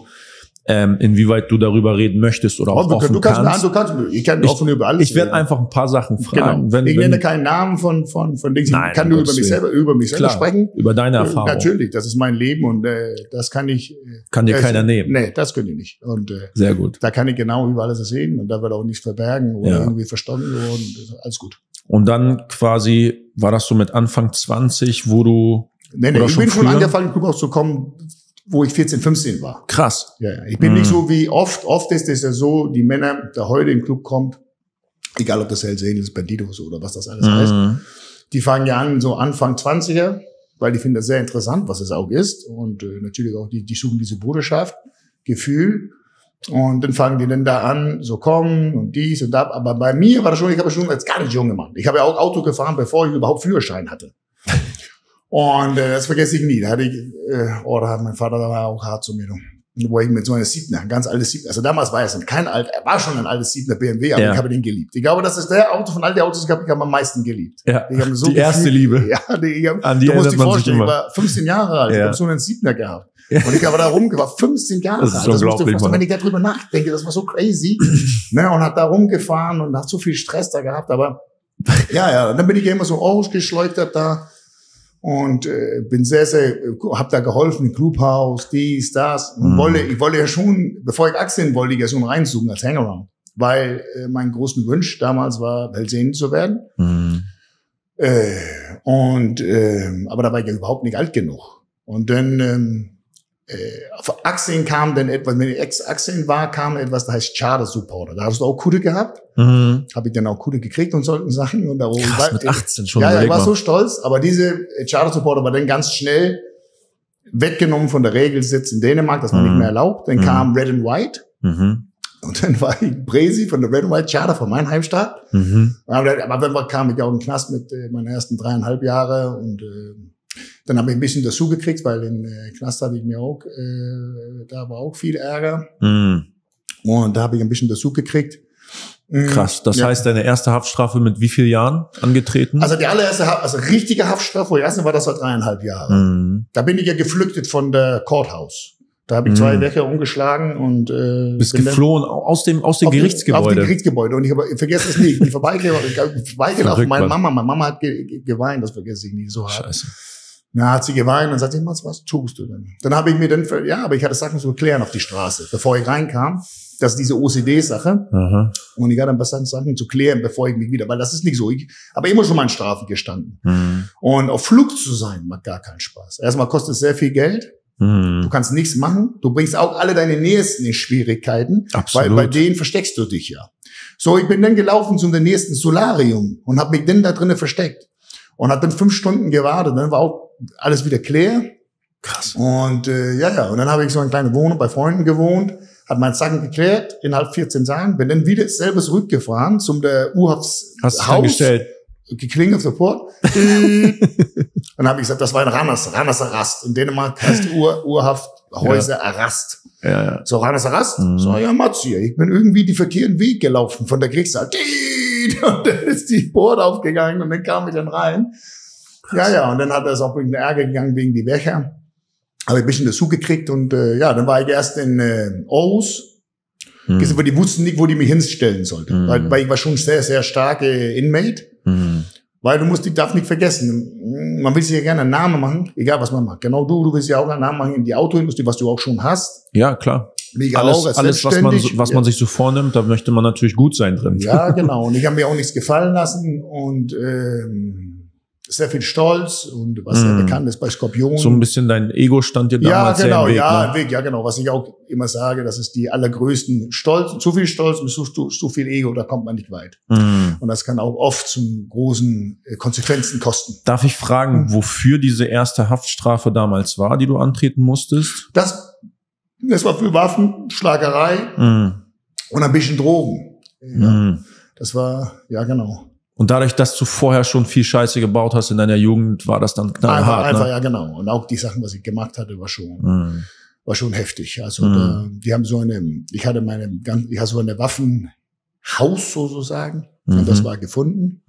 darüber reden möchtest oder auch offen kannst. Ich kann offen über alles reden. Ich werde einfach ein paar Sachen fragen. Genau. Ich nenne keinen Namen von Dingen. Nein, ich kann nur über mich selber sprechen. Über deine Erfahrung. Natürlich, das ist mein Leben und das kann ich. Kann dir keiner nehmen. Nee, das können die nicht. Und sehr gut. Da kann ich genau über alles sehen und da wird auch nichts verbergen oder irgendwie verstanden worden. Alles gut. Und dann quasi war das so mit Anfang 20, wo du. Nee, ich bin schon angefangen, Clubhaus zu kommen. wo ich 14, 15 war. Krass. Ja, ja. Ich bin nicht so wie oft ist es ja so, die Männer, der heute in den Club kommt, egal ob das Hells Angels, Bandidos oder was das alles heißt, die fangen ja an, so Anfang 20er, weil die finden das sehr interessant, was es auch ist. Und natürlich auch, die suchen diese Bruderschaft, Gefühl. Und dann fangen die dann da an, so kommen und dies und das. Aber bei mir war das schon, ich habe schon als gar nicht jung gemacht. Ich habe ja auch Auto gefahren, bevor ich überhaupt Führerschein hatte. Und das vergesse ich nie. Da hatte ich, da hat mein Vater, da war auch hart zu mir. Wo ich mit so einer Siebner, ein ganz altes Siebner, also damals war es kein alt, er war schon ein altes Siebner BMW, aber ich habe den geliebt. Ich glaube, das ist der Auto von all den Autos, ich habe am meisten geliebt. Ja, ich so die erste Liebe. Ja, an die du musst dir vorstellen, immer. ich war 15 Jahre alt, ich habe so einen Siebner gehabt. Und ich habe da rumgefahren, 15 Jahre alt. Das ist unglaublich, wenn ich darüber nachdenke, das war so crazy. Ne, und hat da rumgefahren und hat so viel Stress da gehabt, aber ja, und dann bin ich ja immer so ausgeschleudert da. Und bin hab da geholfen im Clubhaus, dies, das. Und ich wollte ja schon, bevor ich Aktien wollte, ich ja schon reinsuchen als Hangaround. Weil mein großen Wunsch damals war, Hells Angels zu werden. Aber da war ich ja überhaupt nicht alt genug. Und dann auf Aktien kam dann etwas, wenn ich Ex-Aktien war, kam etwas, das heißt Charter Supporter. Da hast du auch Kutte gehabt. Habe ich dann auch Kutte gekriegt und solchen Sachen. Und da krass, mit 18 schon. Ja, ich war so stolz. Aber diese Charter Supporter war dann ganz schnell weggenommen von der Regelsitz in Dänemark. Das war nicht mehr erlaubt. Dann kam Red and White. Und dann war ich Bresi von der Red and White Charter von meinem Heimstaat. Aber dann kam ich auch in den Knast mit meinen ersten 3,5 Jahre und dann habe ich ein bisschen dazu gekriegt, weil in Knast hatte ich mir auch, da war auch viel Ärger. Und da habe ich ein bisschen dazu gekriegt. Krass. Das heißt, deine erste Haftstrafe mit wie vielen Jahren angetreten? Also die allererste, richtige Haftstrafe, wo die erste war, das war 3,5 Jahre. Da bin ich ja geflüchtet von der Courthouse. Da habe ich 2 Wächter umgeschlagen und bist geflohen aus dem Gerichtsgebäude. Auf dem Gerichtsgebäude. Und ich vergesse es nicht. Ich bin vorbeigelaufen. Meine Mama hat geweint, das vergesse ich nie so hart. Scheiße. Na, hat sie geweint und sagt, was tust du denn? Dann habe ich mir aber ich hatte Sachen zu erklären auf die Straße, bevor ich reinkam. Das ist diese OCD-Sache. Und ich hatte ein paar Sachen zu klären, bevor ich mich weil das ist nicht so. Ich habe immer schon mal in Strafen gestanden. Und auf Flucht zu sein, macht gar keinen Spaß. Erstmal kostet es sehr viel Geld. Du kannst nichts machen. Du bringst auch alle deine Nächsten in Schwierigkeiten. Absolut. Weil bei denen versteckst du dich ja. So, ich bin dann gelaufen zum nächsten Solarium und habe mich dann da drinnen versteckt. Und hat dann 5 Stunden gewartet. Dann war auch alles wieder klar. Krass. Und und dann habe ich so eine kleine Wohnung bei Freunden gewohnt, hat meine Sachen geklärt, innerhalb 14 Tagen, bin dann wieder selber zurückgefahren zum der U-Haft's Haus, geklingelt sofort. Dann habe ich gesagt, das war ein Rannersarrast. In Dänemark heißt Urhafthäuser Arrast. Ja. So, Rannersarrast? So, ja, Mats hier. Ich bin irgendwie die verkehrten Weg gelaufen von der Gerichtssaal. Und dann ist die Port aufgegangen und dann kam ich dann rein. Krass. Ja, und dann hat es auch wegen der Ärger gegangen wegen die Wächter. Habe ich ein bisschen dazu gekriegt und dann war ich erst in Aarhus. Aber die wussten nicht, wo die mich hinstellen sollten. Weil ich war schon sehr, sehr starke Inmate. Weil darf nicht vergessen, man will sich ja gerne einen Namen machen, egal was man macht. Genau du willst ja auch einen Namen machen in die Autoindustrie, was du auch schon hast. Ja, klar. Alles, was man sich so vornimmt, da möchte man natürlich gut sein drin. Ja, genau. Und ich habe mir auch nichts gefallen lassen und sehr viel Stolz und was sehr bekannt ist bei Skorpion. So ein bisschen dein Ego stand dir damals sehr im Weg. Ne? Ja, genau. Was ich auch immer sage, das ist die allergrößten Stolz. Zu viel Stolz und zu viel Ego, da kommt man nicht weit. Und das kann auch oft zum großen Konsequenzen kosten. Darf ich fragen, wofür diese erste Haftstrafe damals war, die du antreten musstest? Das war für Waffen, Schlagerei und ein bisschen Drogen. Ja. Das war, ja genau. Und dadurch, dass du vorher schon viel Scheiße gebaut hast in deiner Jugend, war das dann knallhart. Einfach, ne? Ja genau. Und auch die Sachen, was ich gemacht hatte, war schon heftig. Also die haben ich hatte so eine Waffenhaus sozusagen. Und das war gefunden.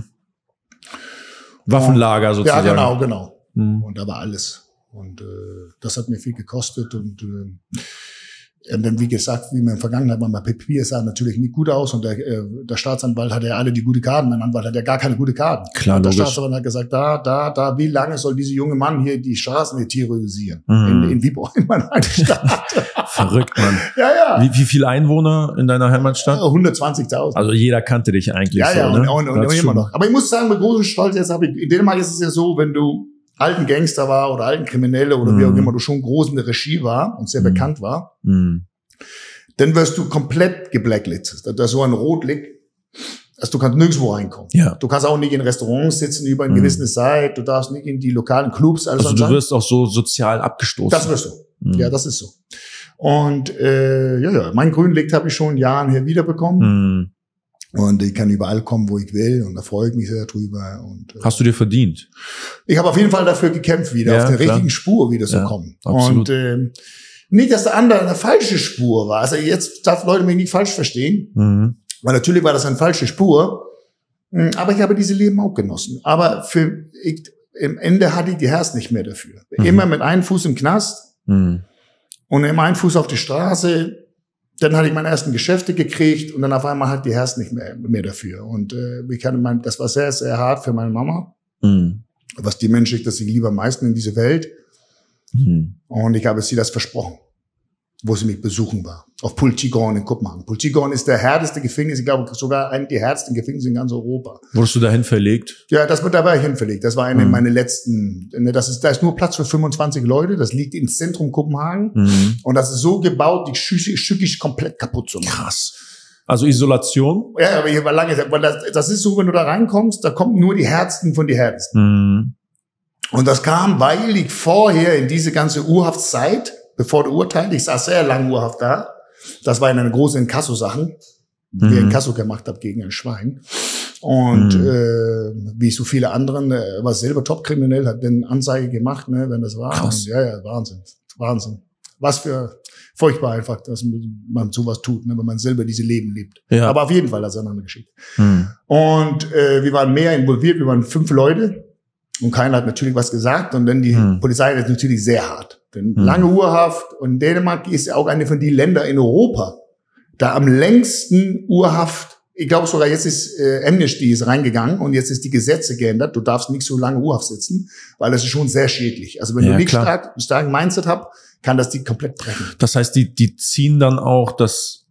Waffenlager sozusagen. Ja, genau. Und da war alles. Und das hat mir viel gekostet und dann, wie gesagt, wie man in der Vergangenheit mal Papier sah natürlich nicht gut aus und der Staatsanwalt hatte ja alle die gute Karten, mein Anwalt hat ja gar keine gute Karten. Klar, und der Staatsanwalt hat gesagt, wie lange soll dieser junge Mann hier die Straßen hier terrorisieren? In Viborg, in meiner Heimatstadt. Verrückt, Mann. Ja. Wie viel Einwohner in deiner Heimatstadt? 120.000. Also jeder kannte dich eigentlich. Ja, so, ne? und immer noch. Aber ich muss sagen, mit großem Stolz, in Dänemark ist es ja so, wenn du alten Gangster war oder alten Kriminelle oder wie auch immer du schon groß in der Regie war und sehr bekannt war, dann wirst du komplett geblacklistet. Da ist so ein Rotlicht, dass du kannst nirgendwo reinkommen. Ja. Du kannst auch nicht in Restaurants sitzen über eine gewisse Zeit, du darfst nicht in die lokalen Clubs. Also du wirst auch so sozial abgestoßen. Das wirst du. Ja, das ist so. Und mein Grünlicht habe ich schon Jahren her wiederbekommen. Und ich kann überall kommen, wo ich will, und da freue ich mich sehr drüber. Und, hast du dir verdient? Ich habe auf jeden Fall dafür gekämpft, wieder auf der richtigen Spur wieder zu kommen. Absolut. Und nicht, dass der andere eine falsche Spur war. Also jetzt darf Leute mich nicht falsch verstehen, weil natürlich war das eine falsche Spur, aber ich habe diese Leben auch genossen. Aber im Ende hatte ich die Herz nicht mehr dafür. Immer mit einem Fuß im Knast und immer einen Fuß auf die Straße. Dann hatte ich meine ersten Geschäfte gekriegt und dann auf einmal hat die Herz nicht mehr dafür. Und das war sehr, sehr hart für meine Mama. Was die Menschen, das ich liebe am meisten in dieser Welt. Und ich habe sie das versprochen, wo sie mich besuchen war. Auf Politigorn in Kopenhagen. Politigorn ist der härteste Gefängnis, ich glaube sogar einer der härtesten Gefängnisse in ganz Europa. Wurdest du dahin verlegt? Ja, da war ich hinverlegt. Das war eine meiner letzten, da ist nur Platz für 25 Leute, das liegt im Zentrum Kopenhagen. Und das ist so gebaut, die Stücke komplett kaputt zu machen. Krass. Also Isolation? Ja, aber hier war lange, weil das ist so, wenn du da reinkommst, da kommen nur die Härtesten von die Härtesten. Und das kam, weil ich vorher in diese ganze Urhaftszeit, bevor der Urteil, ich saß sehr lange Urhaft da. Das war in einer großen Inkasso-Sachen, die ich Inkasso gemacht habe gegen ein Schwein. Und wie so viele anderen, war selber Top-Kriminell, hat dann Anzeige gemacht, ne, wenn das war. Krass. Und ja, Wahnsinn. Was für furchtbar einfach, dass man sowas tut, ne, wenn man selber diese Leben lebt. Ja. Aber auf jeden Fall, das ist eine andere Geschichte. Und wir waren mehr involviert, wir waren 5 Leute. Und keiner hat natürlich was gesagt. Und dann die Polizei ist natürlich sehr hart. Denn lange Urhaft. Und Dänemark ist ja auch eine von den Ländern in Europa, da am längsten Urhaft. Ich glaube sogar jetzt ist Amnesty ist reingegangen und jetzt ist die Gesetze geändert. Du darfst nicht so lange Urhaft sitzen, weil das ist schon sehr schädlich. Also wenn du nicht stark Mindset hast, kann das die komplett brechen. Das heißt, die ziehen dann auch das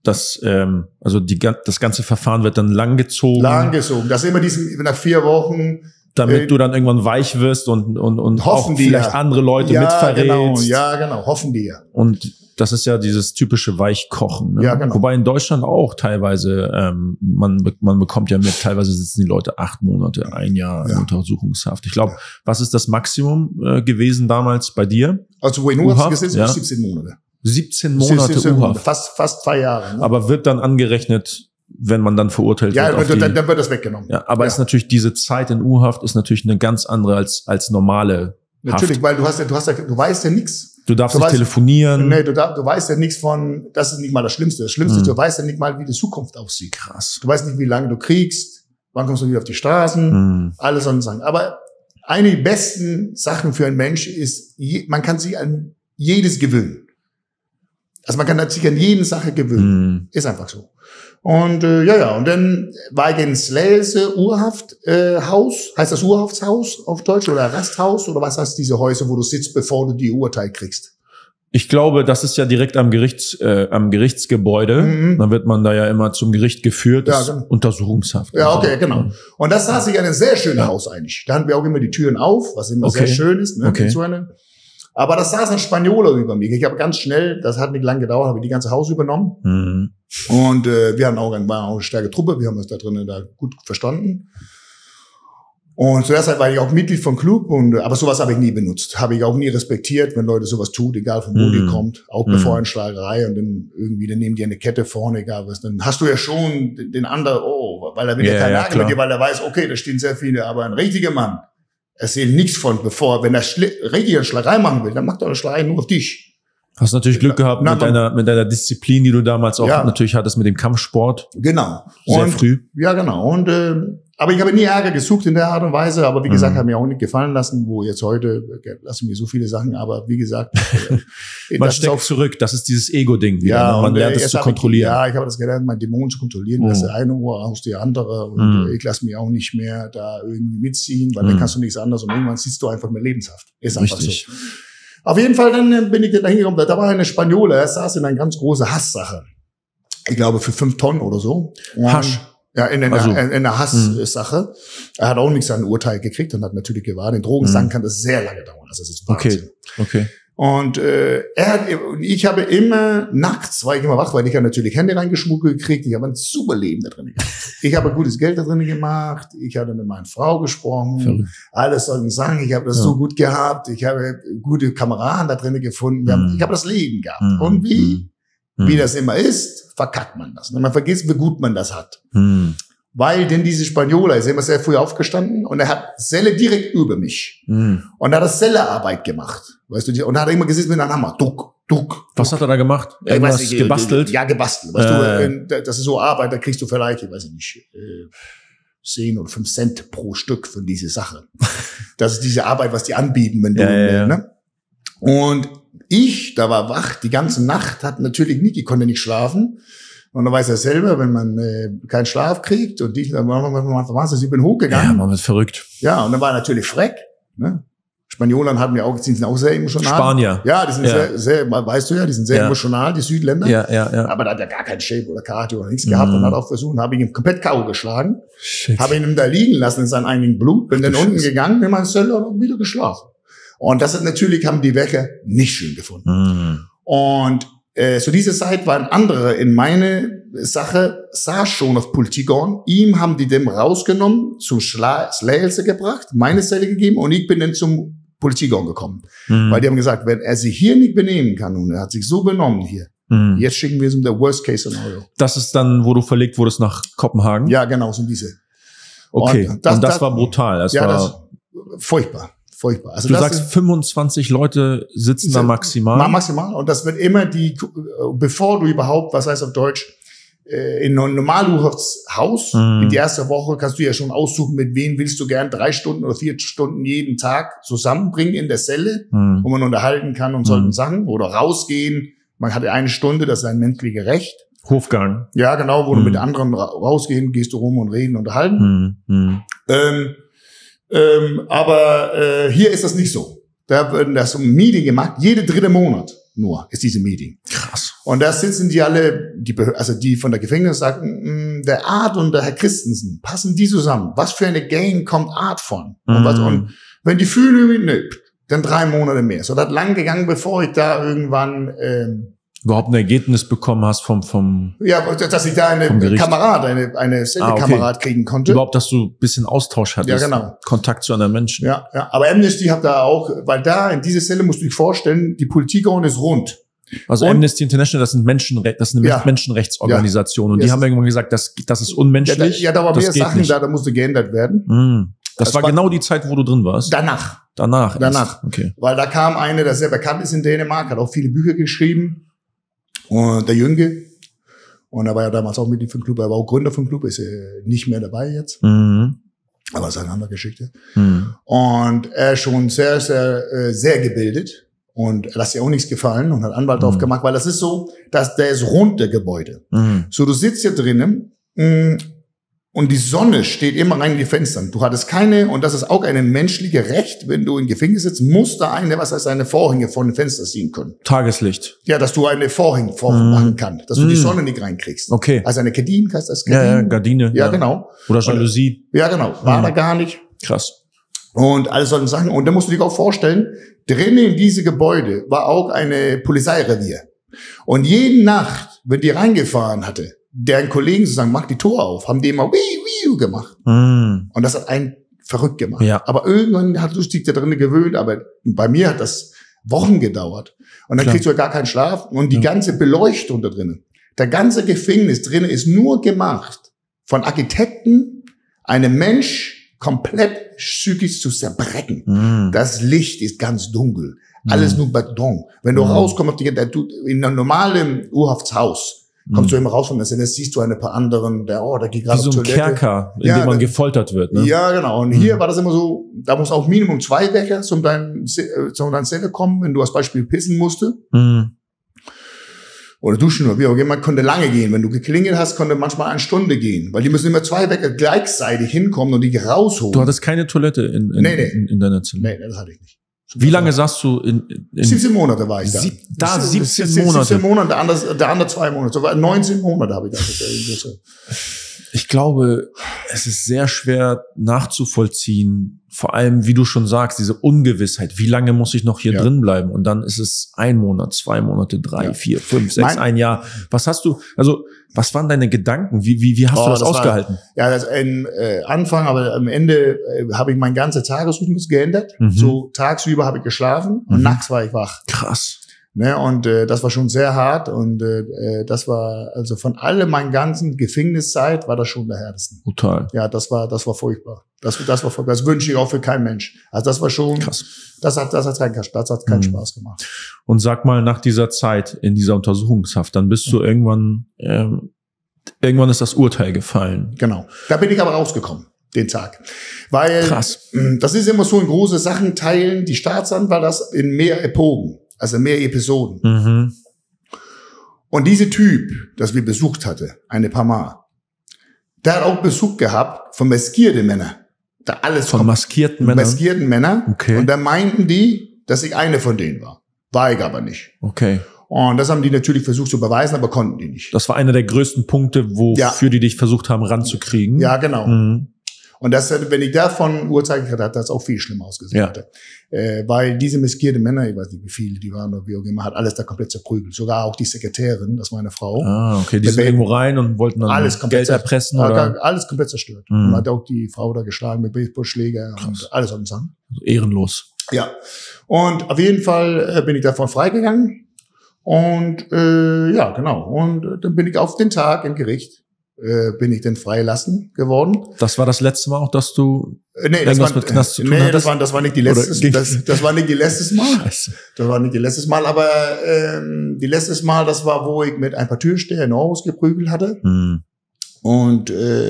ganze Verfahren wird dann langgezogen. Das ist immer nach 4 Wochen. Damit du dann irgendwann weich wirst und auch vielleicht andere Leute mitverrätst. Genau, hoffen die ja. Und das ist ja dieses typische Weichkochen. Ne? Ja, genau. Wobei in Deutschland auch teilweise, man bekommt ja mit, teilweise sitzen die Leute 8 Monate, 1 Jahr in Untersuchungshaft. Ich glaube, was ist das Maximum gewesen damals bei dir? Also wo in Urhaft gesessen ist, 17 Monate. 17 Monate Urhaft. Fast 2 Jahre. Ne? Aber wird dann angerechnet, wenn man dann verurteilt wird. Ja, dann wird das weggenommen. Ja, aber ist natürlich diese Zeit in U-Haft ist natürlich eine ganz andere als normale Haft. Natürlich, weil du weißt ja nichts. Du darfst nicht telefonieren. Nee, du weißt ja nichts von, das ist nicht mal das Schlimmste. Das Schlimmste ist, du weißt ja nicht mal, wie die Zukunft aussieht. Krass. Du weißt nicht, wie lange du kriegst, wann kommst du wieder auf die Straßen, alles solche Sachen. Aber eine der besten Sachen für einen Mensch ist, man kann sich an jedes gewöhnen. Also man kann sich an jede Sache gewöhnen. Ist einfach so. Und und dann war ich in Slelse Urhafthaus. Heißt das Urhaftshaus auf Deutsch oder Rasthaus? Oder was heißt diese Häuser, wo du sitzt, bevor du die Urteil kriegst? Ich glaube, das ist ja direkt am Gerichtsgebäude. Dann wird man da ja immer zum Gericht geführt. Das ist Untersuchungshaft. Ja, okay, genau. Und das saß ich in einem sehr schönen Haus eigentlich. Da hatten wir auch immer die Türen auf, was immer sehr schön ist. Ne? Aber das saß ein Spanieler über mich. Ich habe ganz schnell, das hat nicht lange gedauert, habe ich die ganze Haus übernommen. Und wir hatten waren auch eine starke Truppe, wir haben uns da drinnen gut verstanden. Und zuerst war ich auch Mitglied vom Club, aber sowas habe ich nie benutzt. Habe ich auch nie respektiert, wenn Leute sowas tun, egal von wo die kommt, auch bevor eine Schlägerei und dann nehmen die eine Kette vorne, egal was. Dann hast du ja schon den anderen, weil er will ja keine Ärger mit dir, weil er weiß, okay, da stehen sehr viele, aber ein richtiger Mann erzählt nichts von, wenn er richtig eine Schlägerei machen will, dann macht er eine Schlägerei nur auf dich. Hast natürlich Glück gehabt mit deiner Disziplin, die du damals auch natürlich hattest mit dem Kampfsport. Genau. Sehr früh. Ja, genau. Und aber ich habe nie Ärger gesucht in der Art und Weise, aber wie gesagt, hat mir auch nicht gefallen lassen, wo jetzt heute lassen mir so viele Sachen, aber wie gesagt, man steckt zurück, das ist dieses Ego-Ding. Ja, man lernt es zu kontrollieren. Ich habe das gelernt, mein Dämon zu kontrollieren, dass der eine Ohr aus der andere und ich lasse mich auch nicht mehr da irgendwie mitziehen, weil dann kannst du nichts anderes und irgendwann siehst du einfach mehr lebenshaft. Ist einfach richtig. So. Auf jeden Fall, dann bin ich da hingekommen, da war eine Spaniole, er saß in einer ganz großen Hasssache. Ich glaube für 5 Tonnen oder so. Hasch. Ja, in einer Hasssache. Er hat auch nicht sein Urteil gekriegt und hat natürlich gewartet. In Drogensachen kann das sehr lange dauern. Also das ist Wahnsinn. Okay. Und ich habe immer nachts, war ich immer wach, weil ich habe natürlich Hände reingeschmuggelt gekriegt. Ich habe ein super Leben da drin gehabt. Ich habe gutes Geld da drin gemacht. Ich hatte mit meiner Frau gesprochen. Verrückt. Alles sollten sagen. Ich habe das so gut gehabt. Ich habe gute Kameraden da drin gefunden. Ich habe das Leben gehabt. Und wie das immer ist, verkackt man das. Und man vergisst, wie gut man das hat. Weil denn diese Spaniola ist immer sehr früh aufgestanden und er hat Selle direkt über mich. Und er hat das Sellearbeit gemacht. Weißt du, und er hat immer gesessen mit einem Hammer. Duck. Was hat er da gemacht? Irgendwas gebastelt? Ja, gebastelt. Weißt du, das ist so Arbeit, da kriegst du vielleicht, ich weiß nicht, 10 oder 5 Cent pro Stück für diese Sache. Das ist diese Arbeit, was die anbieten, wenn du, ne? Und ich, da war wach, die ganze Nacht, ich konnte nicht schlafen. Und dann weiß er selber, wenn man keinen Schlaf kriegt und ich bin hochgegangen. Ja, man wird verrückt. Ja, und dann war er natürlich freck. Ne? Spaniolen sind auch sehr emotional. Spanier. Ja, die sind sehr, weißt du ja, die sind sehr emotional, die Südländer. Ja. Aber da hat er gar keinen Shape oder Karte oder nichts gehabt und hat auch versucht, habe ich ihn komplett K.O. geschlagen. Habe ihn da liegen lassen in seinem eigenen Blut, bin dann unten gegangen, in meinen Zelle und wieder geschlafen. Und das natürlich haben die Wächter nicht schön gefunden. Und so diese Zeit waren andere in meine Sache, saß schon auf Politigon. Ihm haben die dem rausgenommen, zum Slelse gebracht, meine Zelle gegeben und ich bin dann zum Politigon gekommen. Weil die haben gesagt, wenn er sich hier nicht benehmen kann und er hat sich so benommen hier, jetzt schicken wir es um der Worst-Case-Szenario. Das ist dann, wo du verlegt wurdest nach Kopenhagen? Ja, genau, so diese. Okay, und das war brutal. Das war furchtbar. Also du sagst, 25 Leute sitzen da maximal? Maximal. Und das wird immer bevor du überhaupt, was heißt auf Deutsch, in einem Normalhaus, in die erste Woche kannst du ja schon aussuchen, mit wem willst du gern 3 Stunden oder 4 Stunden jeden Tag zusammenbringen in der Zelle, wo man unterhalten kann und solchen Sachen. Oder rausgehen. Man hat 1 Stunde, das ist ein menschliches Recht. Hofgang. Ja, genau, wo du mit anderen rausgehen, gehst du rum und reden, unterhalten. Aber hier ist das nicht so. Da wird das ein Meeting gemacht, jede 3. Monat nur ist diese Meeting. Krass. Und da sitzen die alle, die von der Gefängnis sagen, der Art und der Herr Christensen, passen die zusammen? Was für eine Gang kommt Art von? Und wenn die fühlen, nö, dann 3 Monate mehr. So, das hat lang gegangen, bevor ich da irgendwann überhaupt ein Ergebnis bekommen hast vom ja, dass ich da eine Kamerad, eine Zelle-Kamerad kriegen konnte. Überhaupt, dass du ein bisschen Austausch hattest. Ja, genau. Kontakt zu anderen Menschen. Ja. Aber Amnesty hat da auch, weil da in dieser Zelle musst du dich vorstellen, die Politikon ist rund. Also Amnesty International, das sind eine Menschenrechtsorganisation. Und die haben irgendwann gesagt, das ist unmenschlich. Ja, da war mehr Sachen da musste geändert werden. Das war genau die Zeit, wo du drin warst? Danach. Okay. Weil da kam einer, der sehr bekannt ist in Dänemark, hat auch viele Bücher geschrieben. Und der Jünge, und er war ja damals auch Mitglied vom Club, er war auch Gründer vom Club, ist nicht mehr dabei jetzt. Aber das ist eine andere Geschichte. Und er ist schon sehr, sehr, sehr gebildet und er lässt sich auch nichts gefallen und hat Anwalt aufgemacht, weil das ist so, dass der ist rund, der Gebäude. So, du sitzt hier drinnen, und die Sonne steht immer rein in die Fenster. Du hattest keine, und das ist auch ein menschliches Recht, wenn du im Gefängnis sitzt, musst du eine Vorhänge von den Fenstern ziehen können. Tageslicht. Ja, dass du eine Vorhänge machen kannst, dass du die Sonne nicht reinkriegst. Okay. Also eine Gardine, heißt das Gardine? Ja, Gardine. Ja, genau. Oder Jalousie. Ja, genau. War da gar nicht. Krass. Und alles solchen Sachen. Und da musst du dich auch vorstellen, drinnen in diese Gebäude war auch eine Polizeirevier. Und jede Nacht, wenn die reingefahren hatte, deren Kollegen sozusagen, macht die Tor auf, haben die immer gemacht. Und das hat einen verrückt gemacht. Ja. Aber irgendwann hat du dich da drinnen gewöhnt, aber bei mir hat das Wochen gedauert. Und dann kriegst du ja gar keinen Schlaf. Und die ganze Beleuchtung da drinnen, der ganze Gefängnis drinnen ist nur gemacht von Architekten, einem Mensch komplett psychisch zu zerbrechen. Das Licht ist ganz dunkel. Alles nur Beton. Wenn du rauskommst, in einem normalen Urhaftshaus, kommst du immer raus von der Szene, siehst du ein paar anderen, da geht gerade auf Toilette. Wie so ein Kerker, in dem man gefoltert wird. Ne? Ja, genau. Und hier war das immer so, da muss auch Minimum 2 Wächter zu deiner Zelle kommen, wenn du als Beispiel pissen musste. Oder duschen oder wie auch immer, konnte lange gehen. Wenn du geklingelt hast, konnte manchmal 1 Stunde gehen. Weil die müssen immer 2 Wächter gleichzeitig hinkommen und die rausholen. Du hattest keine Toilette in deiner Zelle? Nee, das hatte ich nicht. Wie lange saßt du in 17 Monate war ich da. 17 Monate? 17 Monate, der andere 2 Monate. So 19 Monate habe ich da. Ich glaube, es ist sehr schwer nachzuvollziehen, vor allem, wie du schon sagst, diese Ungewissheit. Wie lange muss ich noch hier drin bleiben? Und dann ist es 1 Monat, 2 Monate, 3, 4, 5, 6, ein Jahr. Was hast du, also, was waren deine Gedanken? Wie hast du das ausgehalten? Das im Anfang, aber am Ende habe ich meinen ganzen Tagesrhythmus geändert. So tagsüber habe ich geschlafen und nachts war ich wach. Krass. Ne, und das war schon sehr hart und das war, also von allem meinen ganzen Gefängniszeit war das schon der härtesten. Total. Ja, das war furchtbar. Das war furchtbar. Das wünsche ich auch für keinen Mensch. Also das war schon krass. Das hat keinen Spaß gemacht. Und sag mal, nach dieser Zeit in dieser Untersuchungshaft, dann bist du irgendwann ist das Urteil gefallen. Genau. Da bin ich aber rausgekommen, den Tag. Weil krass. Das ist immer so in große Sachen teilen. Die Staatsanwalt das in mehr Epochen. Also mehr Episoden. Und diese Typ, das wir besucht hatte, ein paar Mal, der hat auch Besuch gehabt von maskierten Männern. Da alles von maskierten Männern? Maskierten Männer. Okay. Und da meinten die, dass ich eine von denen war. War ich aber nicht. Okay. Und das haben die natürlich versucht zu beweisen, aber konnten die nicht. Das war einer der größten Punkte, wofür die dich versucht haben ranzukriegen. Ja, genau. Und das, wenn ich davon urteilen kann, hat das auch viel schlimmer ausgesehen. Ja. Weil diese maskierten Männer, ich weiß nicht wie viele, die waren oder wie auch immer, hat alles da komplett zerprügelt. Sogar auch die Sekretärin, das war eine Frau. Ah, okay. Die sind irgendwo rein und wollten dann alles Geld erpressen, oder? Alles komplett zerstört. Und hat auch die Frau da geschlagen mit Baseballschläger und alles an den Sachen. Ehrenlos. Ja. Und auf jeden Fall bin ich davon freigegangen. Und ja, genau. Und dann bin ich auf den Tag im Gericht. Bin ich denn freigelassen geworden. Das war das letzte Mal auch, dass du mit Knast zu tun hattest? Das war nicht die letzte, das war nicht die letztes Mal. Scheiße. Das war nicht die letztes Mal, aber die letztes Mal, das war, wo ich mit ein paar Türsteher in Aarhus geprügelt hatte. Und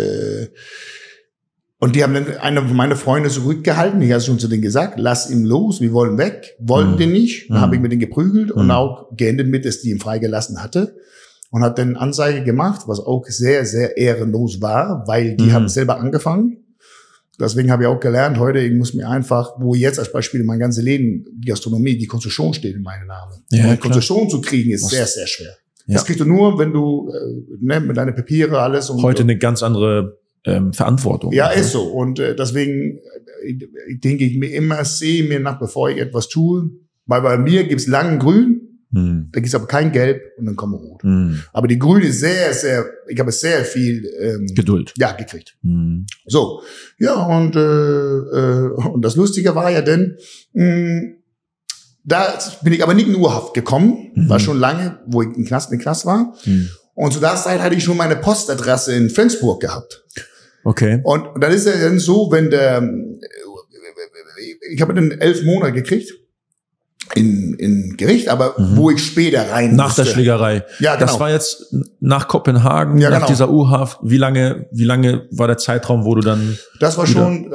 die haben dann einer von meinen Freunden zurückgehalten. Ich habe schon zu denen gesagt, lass ihn los, wir wollen weg. Wollten die nicht. Dann habe ich mit denen geprügelt und auch geendet mit, dass die ihn freigelassen hatte. Und hat dann Anzeige gemacht, was auch sehr, sehr ehrenlos war, weil die haben selber angefangen. Deswegen habe ich auch gelernt heute, ich muss mir einfach, wo jetzt als Beispiel mein ganzes Leben, die Gastronomie, die Konzession steht in meinem Namen. Ja, und Konzession zu kriegen ist sehr, sehr schwer. Ja. Das kriegst du nur, wenn du mit deinen Papiere alles. Und heute eine ganz andere Verantwortung. Ja, ist so. Und deswegen denke ich mir immer, sehe mir nach, bevor ich etwas tue. Weil bei mir gibt's langen Grün. Da gibt's aber kein Gelb und dann kommt Rot. Aber die Grüne ist sehr, sehr, ich habe sehr viel Geduld. Ja, gekriegt. So, ja, und das Lustige war ja dann, da bin ich aber nicht in Urhaft gekommen, war schon lange, wo ich im Knast war. Und zu der Zeit hatte ich schon meine Postadresse in Flensburg gehabt. Okay. Und dann ist ja dann so, wenn ich habe dann 11 Monate gekriegt. In Gericht, aber wo ich später rein nach musste. Der Schlägerei. Ja, genau. Das war jetzt nach Kopenhagen, ja, nach dieser U-Haft. Wie lange war der Zeitraum, wo du dann? Das war in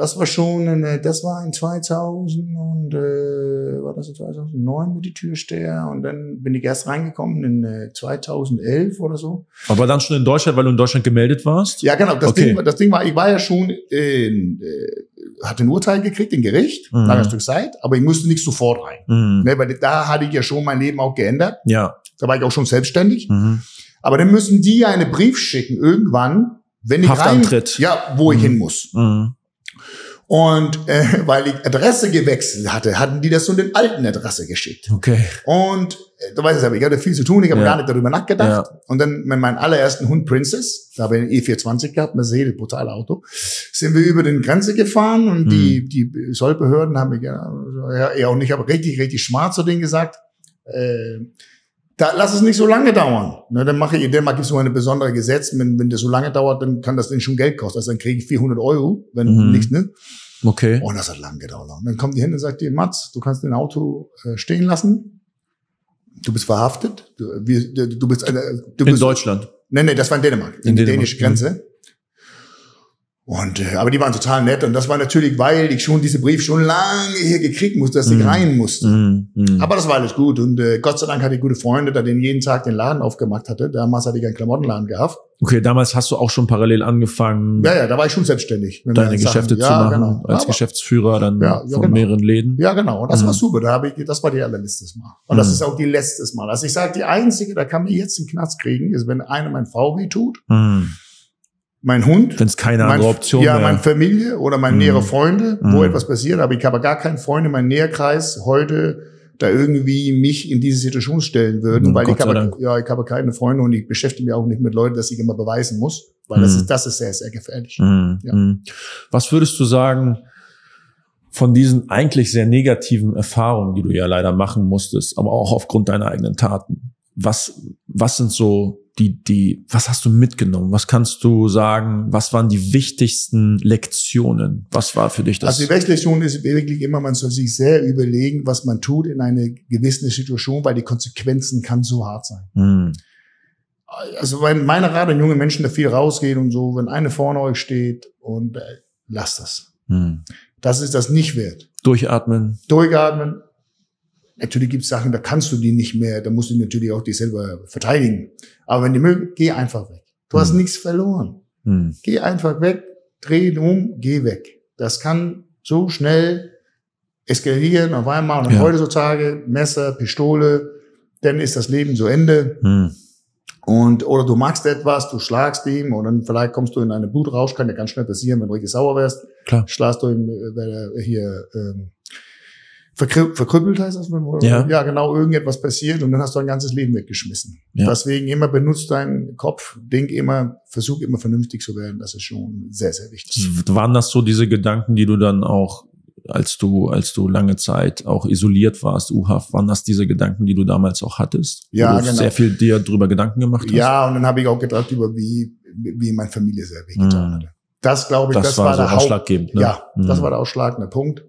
2000 und war das in 2009 mit die Türsteher und dann bin ich erst reingekommen in 2011 oder so. Aber dann schon in Deutschland, weil du in Deutschland gemeldet warst? Ja, genau. Das Ding war, ich war ja schon hatte ein Urteil gekriegt im Gericht, langes Stück Zeit, aber ich musste nicht sofort rein. Ne, weil da hatte ich ja schon mein Leben auch geändert. Ja. Da war ich auch schon selbstständig. Aber dann müssen die ja einen Brief schicken irgendwann, wenn ich Haftantritt. Ja, wo ich hin muss. Und weil ich Adresse gewechselt hatte, hatten die das so in den alten Adresse geschickt. Okay. Und du weißt es, ich hatte viel zu tun, ich habe gar nicht darüber nachgedacht. Ja. Und dann mit meinem allerersten Hund Princess, da habe ich einen E420 gehabt, Mercedes, brutales Auto, sind wir über den Grenze gefahren und die Zollbehörden haben mir ja und ich habe richtig smart zu denen gesagt, lass es nicht so lange dauern. Ne, dann gibt es so eine besondere Gesetz, wenn das so lange dauert, dann kann das denen schon Geld kosten. Also dann kriege ich 400 €, wenn nichts, ne? Okay. Und das hat lange gedauert. Und dann kommt die hin und sagt dir, Mats, du kannst dein Auto stehen lassen. Du bist verhaftet. Du bist in Deutschland? Nee, das war in Dänemark. In der dänischen Grenze. Und aber die waren total nett und das war natürlich, weil ich schon diese Brief schon lange hier gekriegt musste, dass ich rein musste. Aber das war alles gut und Gott sei Dank hatte ich gute Freunde, da den jeden Tag den Laden aufgemacht hatte. Damals hatte ich einen Klamottenladen gehabt. Okay, damals hast du auch schon parallel angefangen. Ja, da war ich schon selbstständig. Deine Geschäfte zu machen, genau. Als Geschäftsführer dann von mehreren Läden. Ja, genau. Und das war super. Das war die allerletztes Mal. Und das ist auch die letztes Mal. Also ich sage, die einzige, da kann man jetzt den Knast kriegen, ist, wenn einer mein VW tut. mein Hund. Wenn es keine andere Option wäre. Ja, meine Familie oder meine nähere Freunde, wo etwas passiert. Aber ich habe gar keinen Freund in meinem Näherkreis heute, da irgendwie mich in diese Situation stellen würden. Weil ich habe keine Freunde und ich beschäftige mich auch nicht mit Leuten, dass ich immer beweisen muss. Weil das ist sehr, sehr gefährlich. Ja. Was würdest du sagen von diesen eigentlich sehr negativen Erfahrungen, die du ja leider machen musstest, aber auch aufgrund deiner eigenen Taten? Was sind so was hast du mitgenommen? Was kannst du sagen? Was waren die wichtigsten Lektionen? Was war für dich das? Also die Lektion ist wirklich immer, man soll sich sehr überlegen, was man tut in einer gewissen Situation, weil die Konsequenzen kann so hart sein. Also wenn meine Rat an junge Menschen, da viel rausgehen und so, wenn eine vorne euch steht und lasst das. Das ist das nicht wert. Durchatmen. Natürlich gibt es Sachen, da kannst du die nicht mehr, da musst du natürlich auch dich selber verteidigen. Aber wenn die mögen, geh einfach weg. Du hast nichts verloren. Geh einfach weg, dreh um, geh weg. Das kann so schnell eskalieren auf einmal. Und heutzutage Messer, Pistole, dann ist das Leben zu Ende. Oder du magst etwas, du schlagst ihm und dann vielleicht kommst du in einen Blutrausch, kann ja ganz schnell passieren, wenn du richtig sauer wärst. Klar. Schlagst du ihn verkrüppelt heißt das, ja genau, irgendetwas passiert und dann hast du ein ganzes Leben weggeschmissen. Ja. Deswegen immer benutzt deinen Kopf, versuch immer vernünftig zu werden, das ist schon sehr, sehr wichtig. Waren das so diese Gedanken, die du dann auch, als du lange Zeit auch isoliert warst, U-Haft, waren das diese Gedanken, die du damals auch hattest? Ja, wo du genau. sehr viel dir drüber Gedanken gemacht hast? Ja, und dann habe ich auch gedacht über wie meine Familie sehr wehgetan hatte. Das glaube ich, das war so der ausschlaggebend, ne? Ja, das war der ausschlagende Punkt.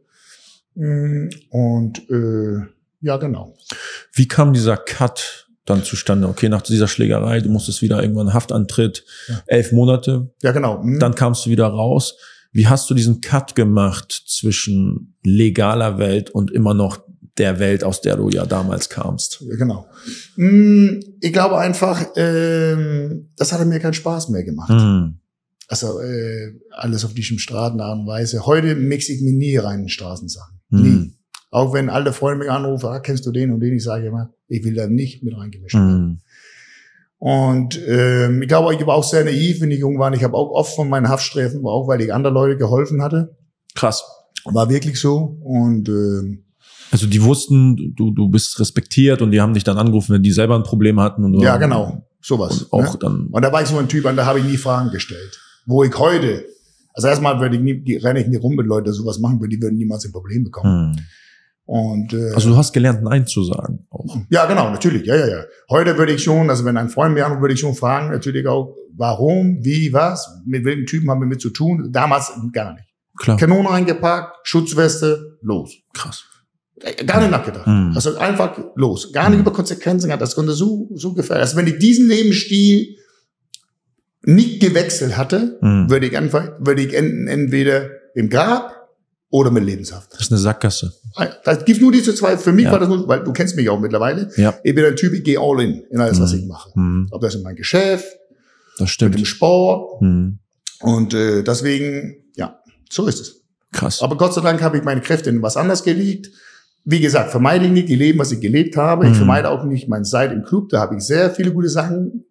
Und ja, genau. Wie kam dieser Cut dann zustande? Okay, nach dieser Schlägerei, du musstest wieder irgendwann Haftantritt, 11 Monate. Ja, genau. Dann kamst du wieder raus. Wie hast du diesen Cut gemacht zwischen legaler Welt und immer noch der Welt, aus der du ja damals kamst? Ja, genau. Ich glaube einfach, das hatte mir keinen Spaß mehr gemacht. Also alles auf diesem Straßenart und Weise. Heute mixe ich mir nie rein in Straßensachen. Nie. Auch wenn alle Freunde mich anrufen, kennst du den und den? Ich sage immer, ich will da nicht mit reingemischt werden. Und ich glaube, ich war auch sehr naiv, wenn ich jung war. Ich habe auch oft von meinen Haftstrafen, auch weil ich anderen Leuten geholfen hatte. Krass. War wirklich so. Und also die wussten, du bist respektiert und die haben dich dann angerufen, wenn die selber ein Problem hatten. Und ja, genau. Sowas. Und auch dann. Und da war ich so ein Typ, da habe ich nie Fragen gestellt. Wo ich heute, also erstmal renne ich nie rum mit Leuten, die sowas machen, weil die würden niemals ein Problem bekommen. Und also du hast gelernt, Nein zu sagen auch. Ja, genau, natürlich. Ja. Heute würde ich schon, also wenn ein Freund mir anruft, würde ich schon fragen, natürlich auch, warum, wie, was, mit welchen Typen haben wir mit zu tun? Damals gar nicht. Klar. Kanone eingepackt, Schutzweste, los. Krass. Gar nicht nachgedacht. Also einfach los. Gar nicht über Konsequenzen gehabt. Das konnte so gefährlich. Also wenn ich diesen Lebensstil nicht gewechselt hatte, würde ich enden entweder im Grab oder mit Lebenshaft. Das ist eine Sackgasse. Das gibt nur diese zwei. Für mich war das nur, weil du kennst mich auch mittlerweile. Ja. Ich bin ein Typ, ich gehe all in alles, was ich mache. Ob das in mein Geschäft, das stimmt, mit dem Sport. Und deswegen, ja, so ist es. Krass. Aber Gott sei Dank habe ich meine Kräfte in was anderes gelegt. Wie gesagt, vermeide ich nicht die Leben, was ich gelebt habe. Ich vermeide auch nicht meine Zeit im Club. Da habe ich sehr viele gute Sachen,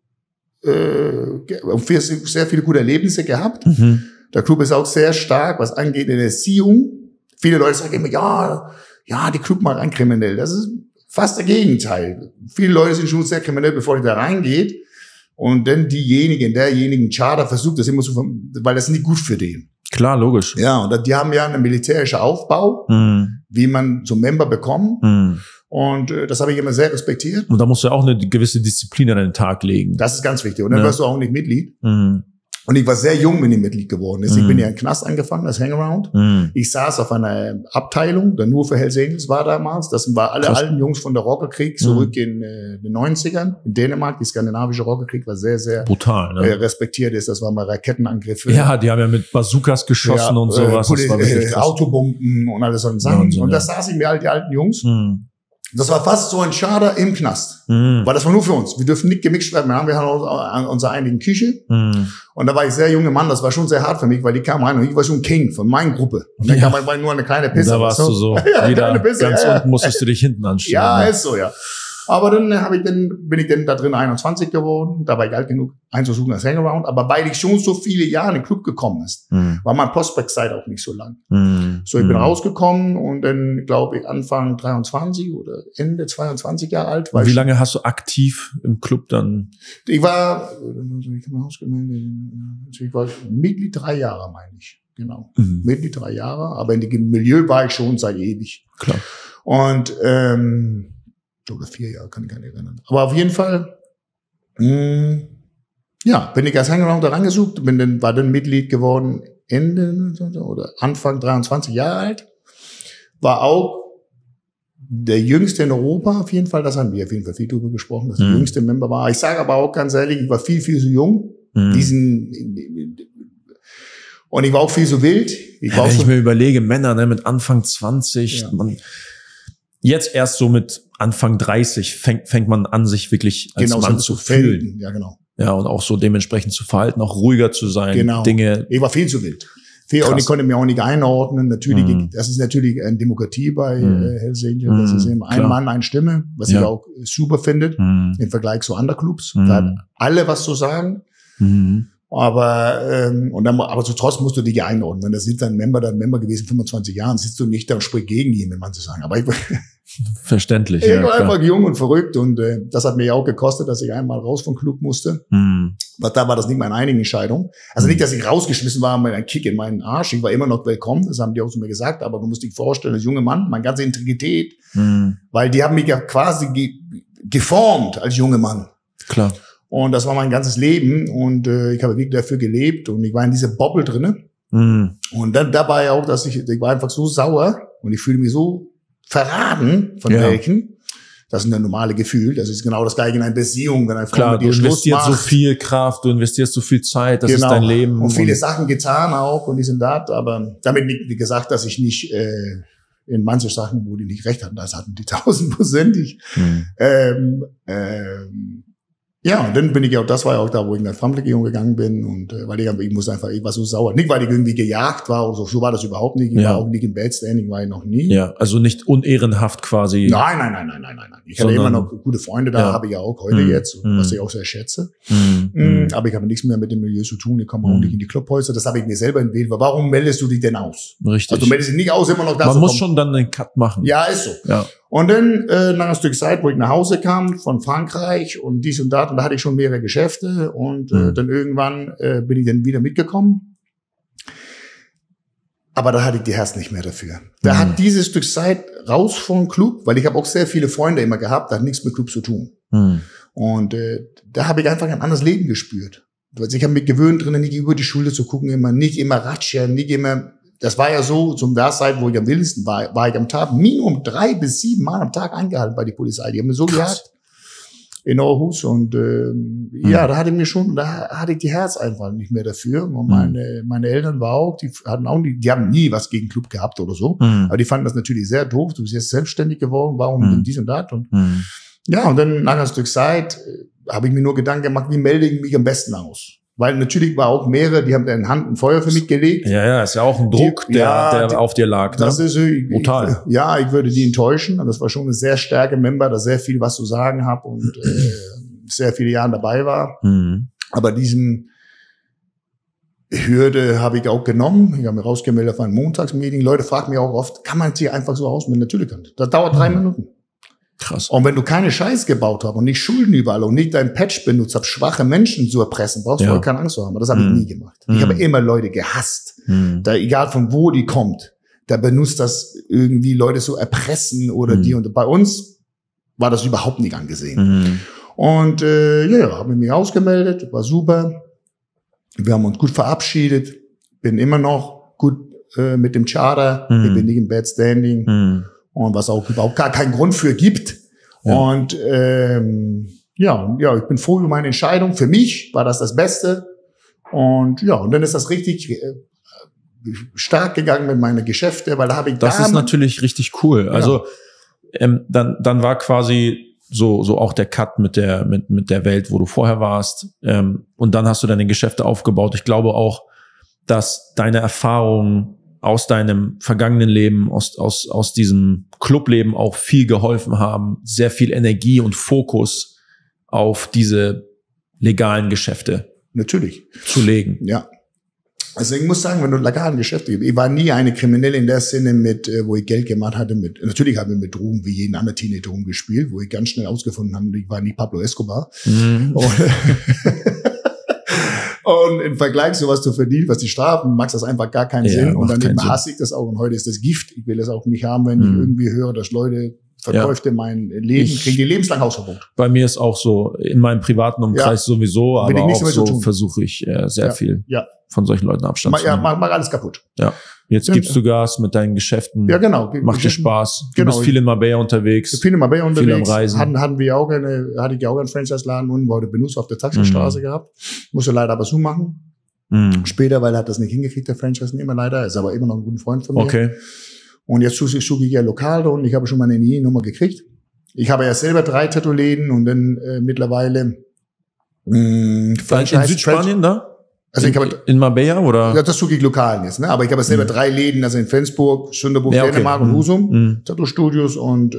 sehr viele gute Erlebnisse gehabt. Der Club ist auch sehr stark, was angeht in der Erziehung. Viele Leute sagen immer, ja, die Club macht einen kriminell. Das ist fast der Gegenteil. Viele Leute sind schon sehr kriminell, bevor die da reingeht. Und dann derjenigen Charter versucht das immer so, weil das ist nicht gut für den. Klar, logisch. Ja, und die haben ja einen militärischen Aufbau, wie man so Member bekommt. Und das habe ich immer sehr respektiert. Und da musst du auch eine gewisse Disziplin an den Tag legen. Das ist ganz wichtig. Und dann wirst du auch nicht Mitglied. Und ich war sehr jung, wenn ich Mitglied geworden ist. Ich bin ja im Knast angefangen, als Hangaround. Ich saß auf einer Abteilung, der nur für Hells Angels war damals. Das war alle alten Jungs von der Rockerkrieg zurück in den 90ern. In Dänemark, die skandinavische Rockerkrieg war sehr, sehr brutal, ne? Respektiert ist. Das waren mal Raketenangriffe. Ja, die haben ja mit Bazookas geschossen und sowas. Das war Autobomben und alles so ein Sachen. Und da saß ich mir die alten Jungs. Das war fast so ein Charter im Knast. Weil das war nur für uns. Wir dürfen nicht gemixt werden. Wir haben unsere eigene Küche. Und da war ich sehr junger Mann. Das war schon sehr hart für mich, weil die kamen rein und ich war schon King von meiner Gruppe. Und dann kam nur eine kleine Pisse. Da warst du so. Wieder ganz unten musstest du dich hinten anstellen. Ja, ist so, ja. Aber dann bin ich dann da drin 21 geworden. Da war ich alt genug einzusuchen als Hangaround. Aber weil ich schon so viele Jahre in den Club gekommen ist, war mein Prospect-Zeit auch nicht so lang. So, ich bin rausgekommen und dann, glaube ich, Anfang 23 oder Ende 22 Jahre alt. Wie lange hast du aktiv im Club dann? Ich war Mitglied 3 Jahre, meine ich. Genau. Mitglied 3 Jahre. Aber in dem Milieu war ich schon seit ewig. Klar. Und, oder 4 Jahre, kann ich gar nicht erinnern. Aber auf jeden Fall, ja, bin ich als Hangaround da rangesucht, war dann Mitglied geworden Ende oder Anfang 23 Jahre alt. War auch der jüngste in Europa auf jeden Fall. Das haben wir auf jeden Fall viel drüber gesprochen, dass der jüngste Member war. Ich sage aber auch ganz ehrlich, ich war viel zu jung. Und ich war auch viel so wild. Wenn ich mir überlege, Männer, ne, mit Anfang 20, jetzt erst so mit Anfang 30 fängt man an, sich wirklich als Mann zu fühlen. Ja, genau. Ja, und auch so dementsprechend zu verhalten, auch ruhiger zu sein. Genau. Dinge. Ich war viel zu wild. Und ich konnte mir auch nicht einordnen. Natürlich, das ist natürlich eine Demokratie bei Hells Angels. Das ist eben ein Mann, eine Stimme, was ich auch super finde, im Vergleich zu anderen Clubs. Da hat alle was zu sagen. Aber so trotzdem musst du dich einordnen. Wenn das sind dann Member gewesen, 25 Jahren, sitzt du nicht da und sprichst gegen ihn, wenn man so sagen. Aber ich verständlich. Ich war einfach jung und verrückt und das hat mir ja auch gekostet, dass ich einmal raus vom Club musste. Aber da war das nicht meine einzige Entscheidung. Also nicht, dass ich rausgeschmissen war mit einem Kick in meinen Arsch. Ich war immer noch willkommen, das haben die auch zu mir gesagt. Aber du musst dich vorstellen, als junger Mann, meine ganze Integrität, weil die haben mich ja quasi geformt als junger Mann. Klar. Und das war mein ganzes Leben und ich habe wirklich dafür gelebt und ich war in dieser Bubble drinne. Und dann dabei auch, dass ich war einfach so sauer und ich fühle mich so verraten von welchen. Das ist ein normales Gefühl. Das ist genau das Gleiche in einer Beziehung, wenn eine Frau mit dir Schluss macht. Du investierst so viel Kraft, du investierst so viel Zeit, das ist dein Leben. Und viele Sachen getan auch und dies und das, aber damit nicht, wie gesagt, dass ich nicht in manche Sachen, wo die nicht recht hatten, das hatten die 1000%ig. Ja, und dann bin ich ja, das war ja auch da, wo ich in der Fremdlegion gegangen bin und weil ich war so sauer. Nicht, weil ich irgendwie gejagt war oder so war das überhaupt nicht. Ich war auch nicht im Bad Standing, war ich noch nie. Ja, also nicht unehrenhaft quasi. Nein. Ich hatte immer noch gute Freunde da, habe ich ja auch heute jetzt, was ich auch sehr schätze. Aber ich habe nichts mehr mit dem Milieu zu tun. Ich komme auch nicht in die Clubhäuser. Das habe ich mir selber entwickelt. Warum meldest du dich denn aus? Richtig. Also du meldest dich nicht aus, immer noch da. Man muss schon dann einen Cut machen. Ja, ist so. Ja. Und dann nach ein Stück Zeit, wo ich nach Hause kam von Frankreich und dies und das, und da hatte ich schon mehrere Geschäfte und dann irgendwann bin ich dann wieder mitgekommen. Aber da hatte ich die Herz nicht mehr dafür. Da hat dieses Stück Zeit raus vom Club, weil ich habe auch sehr viele Freunde immer gehabt, da hat nichts mit Club zu tun. Und da habe ich einfach ein anderes Leben gespürt. Also ich habe mich gewöhnt, drinnen nicht über die Schulter zu gucken, nicht immer ratschen, nicht immer. Das war ja so, zum Zeit, wo ich am wildesten war ich am Tag Minimum 3 bis 7 Mal am Tag angehalten bei der Polizei. Die haben mir so gejagt in Aarhus und ja, da hatte ich die Herz einfach nicht mehr dafür. Und meine Eltern waren auch, die haben nie was gegen Club gehabt oder so, aber die fanden das natürlich sehr doof. Du bist jetzt selbstständig geworden, warum dies und das und ja, und dann nach ein Stück Zeit habe ich mir nur Gedanken gemacht, wie melde ich mich am besten aus? Weil natürlich war auch mehrere, die haben da in Hand ein Feuer für mich gelegt. Ja, ist ja auch ein Druck, der auf dir lag. Das ist brutal. Ich würde die enttäuschen. Und das war schon eine sehr starke Member, der sehr viel was zu sagen hat und sehr viele Jahre dabei war. Aber diesen Hürde habe ich auch genommen. Ich habe mich rausgemeldet auf ein Montagsmeeting. Leute fragen mich auch oft, kann man sich einfach so ausmelden? Natürlich kann das. Das dauert 3 Minuten. Krass. Und wenn du keine Scheiß gebaut hast und nicht Schulden überall und nicht dein Patch benutzt hast, schwache Menschen zu erpressen, brauchst du keine Angst zu haben. Aber das habe ich nie gemacht. Ich habe immer Leute gehasst. Da, egal von wo die kommt, da benutzt das irgendwie Leute so erpressen oder die. Und bei uns war das überhaupt nicht angesehen. Und habe mich ausgemeldet, war super. Wir haben uns gut verabschiedet. Bin immer noch gut mit dem Charter. Ich bin nicht im Bad Standing. Und was auch überhaupt gar keinen Grund für gibt. Und ich bin froh über meine Entscheidung. Für mich war das Beste. Und und dann ist das richtig stark gegangen mit meinen Geschäften, weil da habe ich das ist natürlich richtig cool. Also dann war quasi so auch der Cut mit der Welt, wo du vorher warst. Und dann hast du deine Geschäfte aufgebaut. Ich glaube auch, dass deine Erfahrungen aus deinem vergangenen Leben, aus diesem Clubleben auch viel geholfen haben, sehr viel Energie und Fokus auf diese legalen Geschäfte Natürlich zu legen. Ja. Also ich muss sagen, wenn du legalen Geschäfte, ich war nie eine Kriminelle in der Sinne wo ich Geld gemacht hatte natürlich habe ich mit Drogen wie jeden anderen Teenager rumgespielt, wo ich ganz schnell ausgefunden habe, ich war nie Pablo Escobar. Mhm. Und im Vergleich zu was du verdienst, was die Strafen, macht das einfach gar keinen Sinn. Und dann hasse ich das auch. Und heute ist das Gift. Ich will das auch nicht haben, wenn ich irgendwie höre, dass Leute Verkäufe mein Leben, kriegen die lebenslang Hausverbot. Bei mir ist auch so, in meinem privaten Umkreis sowieso, aber auch so versuche ich sehr viel von solchen Leuten Abstand zu nehmen. Mach alles kaputt. Ja. Jetzt gibst du Gas mit deinen Geschäften. Ja, genau. Macht dir Spaß. Du bist viel in Marbella unterwegs. Viel in Marbella unterwegs. Viel am Reisen. Hatte ich auch einen Franchise-Laden unten, wurde benutzt auf der Taxistraße gehabt. Musste leider aber zumachen. Später, weil er hat das nicht hingekriegt, der Franchise-Nehmer leider. Ist aber immer noch ein guter Freund von mir. Okay. Und jetzt suche ich ja lokal und ich habe schon meine NIE-Nummer gekriegt. Ich habe ja selber 3 Tattoo-Läden und dann mittlerweile in Südspanien da? Also ich habe in Marbella oder? Ja, das suche ich lokal jetzt, ne? Aber ich habe selber 3 Läden, also in Flensburg, Sünderburg, Dänemark und Husum, Tattoo-Studios und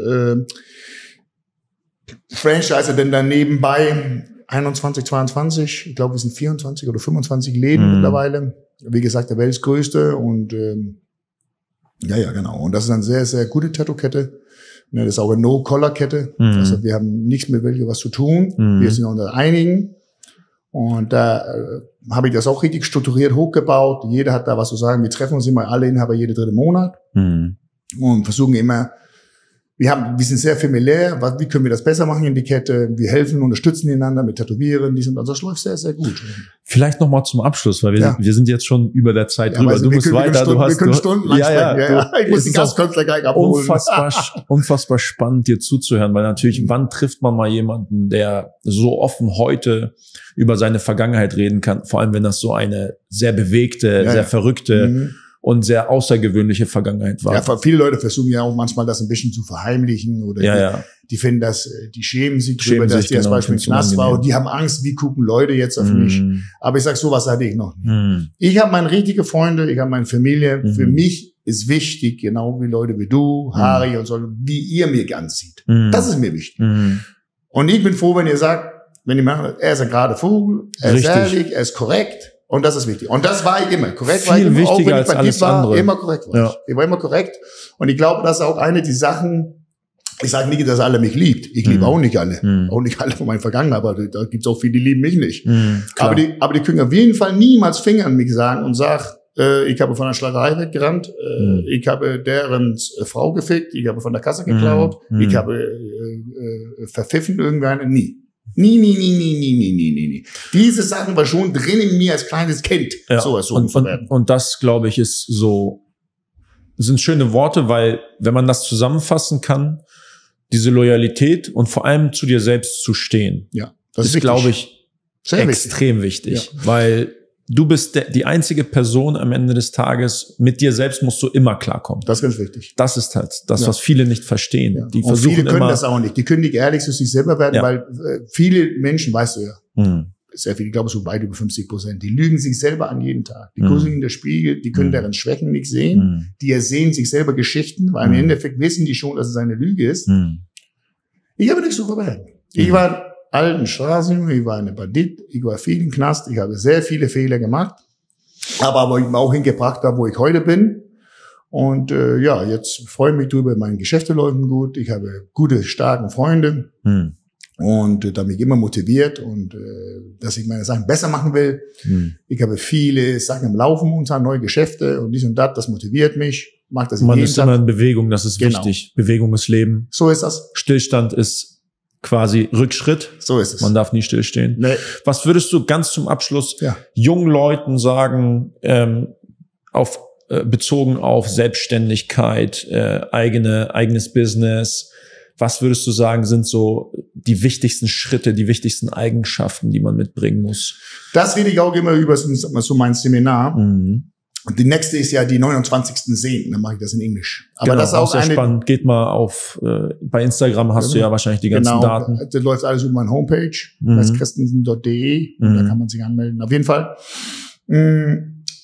Franchise denn dann nebenbei 21, 22, ich glaube, wir sind 24 oder 25 Läden mittlerweile. Wie gesagt, der weltgrößte und ja, genau. Und das ist eine sehr, sehr gute Tattoo-Kette. Das ist auch eine No-Collar-Kette. Also wir haben nichts mit welcher was zu tun. Wir sind unter einigen. Und da habe ich das auch richtig strukturiert hochgebaut. Jeder hat da was zu sagen. Wir treffen uns immer alle Inhaber jeden 3. Monat und versuchen immer, wir sind sehr familiär. Wie können wir das besser machen in die Kette? Wir helfen, unterstützen einander mit Tätowieren. Also das läuft sehr, sehr gut. Vielleicht noch mal zum Abschluss, weil wir sind jetzt schon über der Zeit drüber. Du musst weiter. Wir können stundenlang sprechen. Ich muss die Gastkünstler gleich abholen. Unfassbar spannend, dir zuzuhören, weil natürlich, wann trifft man mal jemanden, der so offen heute über seine Vergangenheit reden kann, vor allem wenn das so eine sehr bewegte, sehr verrückte und sehr außergewöhnliche Vergangenheit war. Ja, viele Leute versuchen ja auch manchmal das ein bisschen zu verheimlichen oder die finden das, die schämen sich drüber, dass die als Beispiel im Knast war und die haben Angst, wie gucken Leute jetzt auf mich. Aber ich sag, sowas hatte ich noch nie. Ich habe meine richtige Freunde, ich habe meine Familie. Für mich ist wichtig, genau wie Leute wie du, Harry und so, wie ihr mir ganz sieht. Das ist mir wichtig. Und ich bin froh, wenn ihr sagt, wenn ihr macht, er ist ein gerader Vogel, er ist ehrlich, er ist korrekt. Und das ist wichtig. Und das war ich immer. Korrekt war ich immer. Auch wenn ich bei dir war, immer korrekt war ich. Ich war immer korrekt. Und ich glaube, das ist auch eine die Sachen, ich sage nicht, dass alle mich liebt. Ich liebe auch nicht alle. Auch nicht alle von meinen Vergangenheit. Aber da gibt's auch viele, die lieben mich nicht. Aber die können auf jeden Fall niemals Finger an mich sagen und sagen, ich habe von der Schlägerei weggerannt, ich habe deren Frau gefickt, ich habe von der Kasse geklaut, ich habe verpfiffen irgendwann. Nie. Nie. Diese Sachen war schon drin in mir als kleines Kind. Sowas zu werden. Und das, glaube ich, sind schöne Worte, weil, wenn man das zusammenfassen kann, diese Loyalität und vor allem zu dir selbst zu stehen, das ist glaube ich, sehr extrem wichtig. Weil du bist die einzige Person am Ende des Tages, mit dir selbst musst du immer klarkommen. Das ist ganz wichtig. Das ist halt das, was viele nicht verstehen. Ja. Die versuchen viele können das auch nicht. Die können nicht ehrlich zu sich selber werden, weil viele Menschen, weißt du ja, sehr viele, ich glaube so weit über 50%, die lügen sich selber an jeden Tag. Die gucken in den Spiegel, die können deren Schwächen nicht sehen. Die ersehen sich selber Geschichten, weil im Endeffekt wissen die schon, dass es eine Lüge ist. Ich habe nichts zu verbergen. Ich war alten Straßen, ich war eine Bandit, ich war viel im Knast, ich habe sehr viele Fehler gemacht, aber wo ich mich auch hingebracht habe, wo ich heute bin. Und jetzt freue ich mich drüber, meine Geschäfte laufen gut, ich habe gute, starke Freunde und da mich immer motiviert und dass ich meine Sachen besser machen will. Ich habe viele Sachen im Laufen, unter neue Geschäfte und dies und das motiviert mich. Macht das Man ist immer in Bewegung, das ist wichtig. Bewegung ist Leben. So ist das. Stillstand ist quasi Rückschritt. So ist es. Man darf nie stillstehen. Nee. Was würdest du ganz zum Abschluss jungen Leuten sagen, bezogen auf Selbstständigkeit, eigenes Business? Was würdest du sagen, sind so die wichtigsten Schritte, die wichtigsten Eigenschaften, die man mitbringen muss? Das rede ich auch immer über so mein Seminar. Und die nächste ist ja die 29.10. Dann mache ich das in Englisch. Aber das ist auch sehr spannend. Geht mal auf, bei Instagram hast du ja wahrscheinlich die ganzen Daten. Das läuft alles über meine Homepage, das christensen.de. Und da kann man sich anmelden. Auf jeden Fall.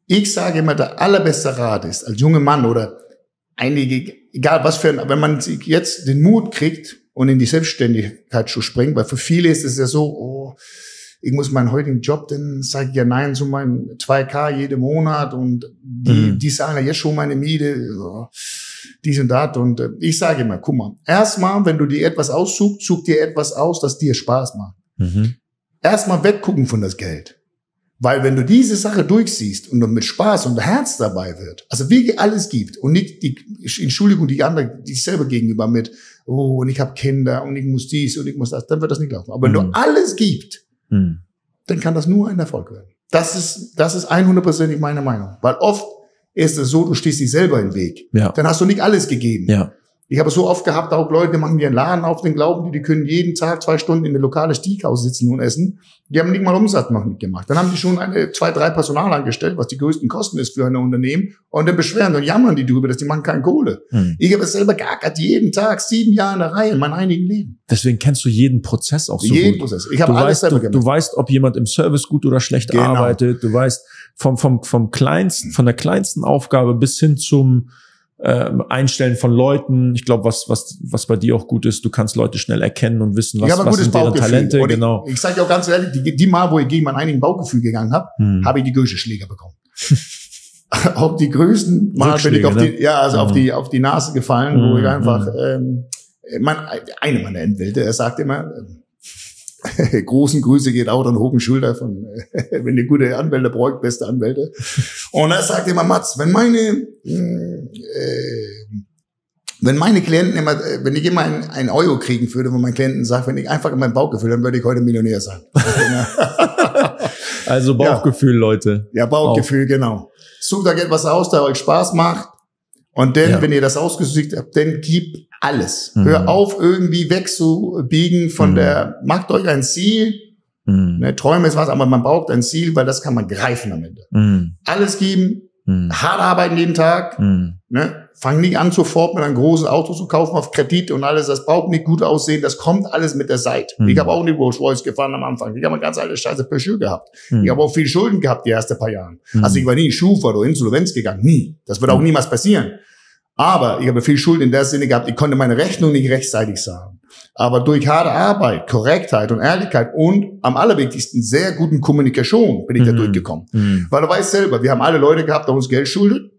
Ich sage immer, der allerbeste Rat ist, als junger Mann oder einige, egal was wenn man jetzt den Mut kriegt und in die Selbstständigkeit zu springen, weil für viele ist es ja so, oh, ich muss meinen heutigen Job, dann sage ich ja nein zu meinen 2K jeden Monat und die sagen ja jetzt schon meine Miete, oh, dies und das. Und ich sage immer, guck mal, erstmal, wenn du dir etwas aussuchst, such dir etwas aus, das dir Spaß macht. Erstmal weggucken von das Geld. Weil wenn du diese Sache durchsiehst und mit Spaß und Herz dabei wird, also wirklich alles gibt und nicht die Entschuldigung, die andere, die selber gegenüber mit, oh, und ich habe Kinder und ich muss dies und ich muss das, dann wird das nicht laufen. Aber wenn du alles gibst, dann kann das nur ein Erfolg werden. Das ist 100% meine Meinung. Weil oft ist es so, du stehst dir selber im Weg. Ja. Dann hast du nicht alles gegeben. Ja. Ich habe es so oft gehabt, auch Leute, die machen dir einen Laden auf, den glauben die können jeden Tag 2 Stunden in der lokale Steakhouse sitzen und essen. Die haben nicht mal Umsatz noch nicht gemacht. Dann haben die schon 2, 3 Personal angestellt, was die größten Kosten ist für ein Unternehmen. Und dann beschweren und jammern die drüber, dass die machen keine Kohle. Ich habe es selber geackert, jeden Tag, 7 Jahre in der Reihe in meinem einigen Leben. Deswegen kennst du jeden Prozess auch so jeden gut. Prozess. Ich habe alles selber gemacht. Du weißt, ob jemand im Service gut oder schlecht arbeitet. Du weißt vom kleinsten, von der kleinsten Aufgabe bis hin zum Einstellen von Leuten. Ich glaube, was bei dir auch gut ist, du kannst Leute schnell erkennen und wissen, was sind deren Talente. Genau. Ich sage dir auch ganz ehrlich, die Mal, wo ich gegen mein einigen Bauchgefühl gegangen habe, habe ich die größten Schläger bekommen. Auch die größten Mal bin ich auf die Nase gefallen, wo ich einfach eine meiner Anwälte, er sagt immer, großen Grüße geht auch an Hohen Schulter von, wenn ihr gute Anwälte braucht, beste Anwälte. Und er sagt immer, Mats, wenn meine Klienten immer, wenn ich immer einen Euro kriegen würde, wo mein Klienten sagt, wenn ich einfach in mein Bauchgefühl, dann würde ich heute Millionär sein. Also Bauchgefühl, ja. Leute. Ja, Bauchgefühl, genau. Sucht euch etwas aus, der euch Spaß macht. Und dann, wenn ihr das ausgesucht habt, dann gib alles. Hör auf, irgendwie wegzubiegen von macht euch ein Ziel. Ne, Träume ist was, aber man braucht ein Ziel, weil das kann man greifen am Ende. Alles geben, hart arbeiten jeden Tag. Ne, fang nicht an, sofort mit einem großen Auto zu kaufen auf Kredit und alles. Das braucht nicht gut aussehen. Das kommt alles mit der Zeit. Ich habe auch nicht Rolls-Royce gefahren am Anfang. Ich habe eine ganz alte Scheiße Peugeot gehabt. Ich habe auch viel Schulden gehabt die ersten paar Jahre. Also ich war nie in Schufa oder Insolvenz gegangen. Nie. Das wird auch niemals passieren. Aber ich habe viel Schuld in der Sinne gehabt, ich konnte meine Rechnung nicht rechtzeitig zahlen. Aber durch harte Arbeit, Korrektheit und Ehrlichkeit und am allerwichtigsten sehr guten Kommunikation bin ich da durchgekommen. Weil du weißt selber, wir haben alle Leute gehabt, die uns Geld schuldet.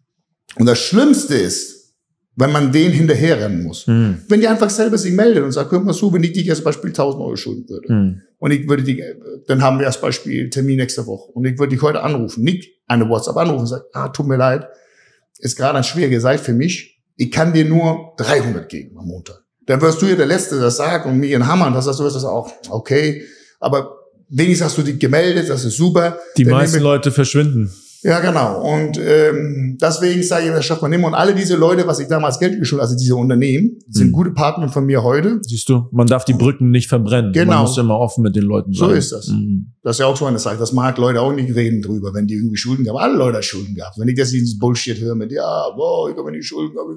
Und das Schlimmste ist, wenn man denen hinterherrennen muss. Wenn die einfach selber sich meldet und sagt, hör mal zu, wenn ich dich als Beispiel 1.000 Euro schulden würde. Und ich würde dich, dann haben wir als Beispiel Termin nächste Woche. Und ich würde dich heute anrufen, nicht eine WhatsApp anrufen und sagen, tut mir leid. Ist gerade eine schwierige Zeit für mich. Ich kann dir nur 300 geben am Montag. Dann wirst du ja der Letzte, das sagt und mir einen Hammer und das sagst du, das auch okay. Aber wenigstens hast du dich gemeldet, das ist super. Die meisten Leute verschwinden. Ja, genau. Und deswegen sage ich, das schafft man immer. Und alle diese Leute, was ich damals Geld geschuldet, also diese Unternehmen, sind gute Partner von mir heute. Siehst du, man darf die Brücken nicht verbrennen. Genau. Man muss immer offen mit den Leuten sein. So ist das. Das ist ja auch so eine Sache. Das mag Leute auch nicht reden drüber, wenn die irgendwie Schulden haben. Alle Leute haben Schulden gehabt. Wenn ich das dieses Bullshit höre mit, ja, boah, ich habe nicht Schulden gehabt.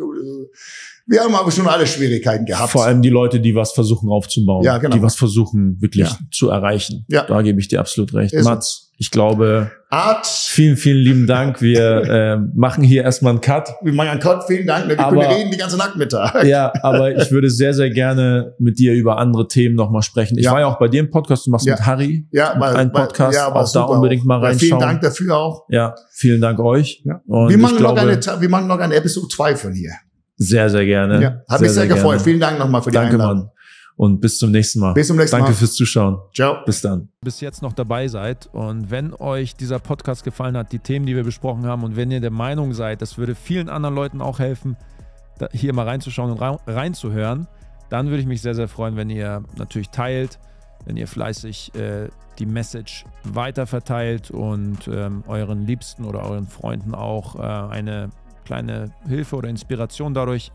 Wir haben aber schon alle Schwierigkeiten gehabt. Vor allem die Leute, die was versuchen aufzubauen. Ja, genau. Die was versuchen wirklich zu erreichen. Ja. Da gebe ich dir absolut recht. Mats, ich glaube, vielen, vielen lieben Dank. Wir machen hier erstmal einen Cut. Wir machen einen Cut, vielen Dank. Wir können reden die ganze Nachmittag. Ja, aber ich würde sehr, sehr gerne mit dir über andere Themen nochmal sprechen. Ich war ja auch bei dir im Podcast, du machst mit Harry einen Podcast. Auch da unbedingt mal reinschauen. Vielen Dank dafür auch. Ja, vielen Dank euch. Ja. Und wir machen noch eine Episode 2 von hier. Sehr, sehr gerne. Ja, hat mich sehr gefreut. Vielen Dank nochmal für die Einladung. Danke, Mann. Und bis zum nächsten Mal. Bis zum nächsten Mal. Danke fürs Zuschauen. Ciao. Bis dann. Bis jetzt noch dabei seid und wenn euch dieser Podcast gefallen hat, die Themen, die wir besprochen haben und wenn ihr der Meinung seid, das würde vielen anderen Leuten auch helfen, hier mal reinzuschauen und reinzuhören, dann würde ich mich sehr, sehr freuen, wenn ihr natürlich teilt, wenn ihr fleißig die Message weiterverteilt und euren Liebsten oder euren Freunden auch eine kleine Hilfe oder Inspiration dadurch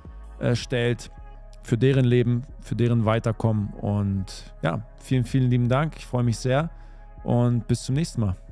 stellt für deren Leben, für deren Weiterkommen. Und ja, vielen, vielen lieben Dank. Ich freue mich sehr und bis zum nächsten Mal.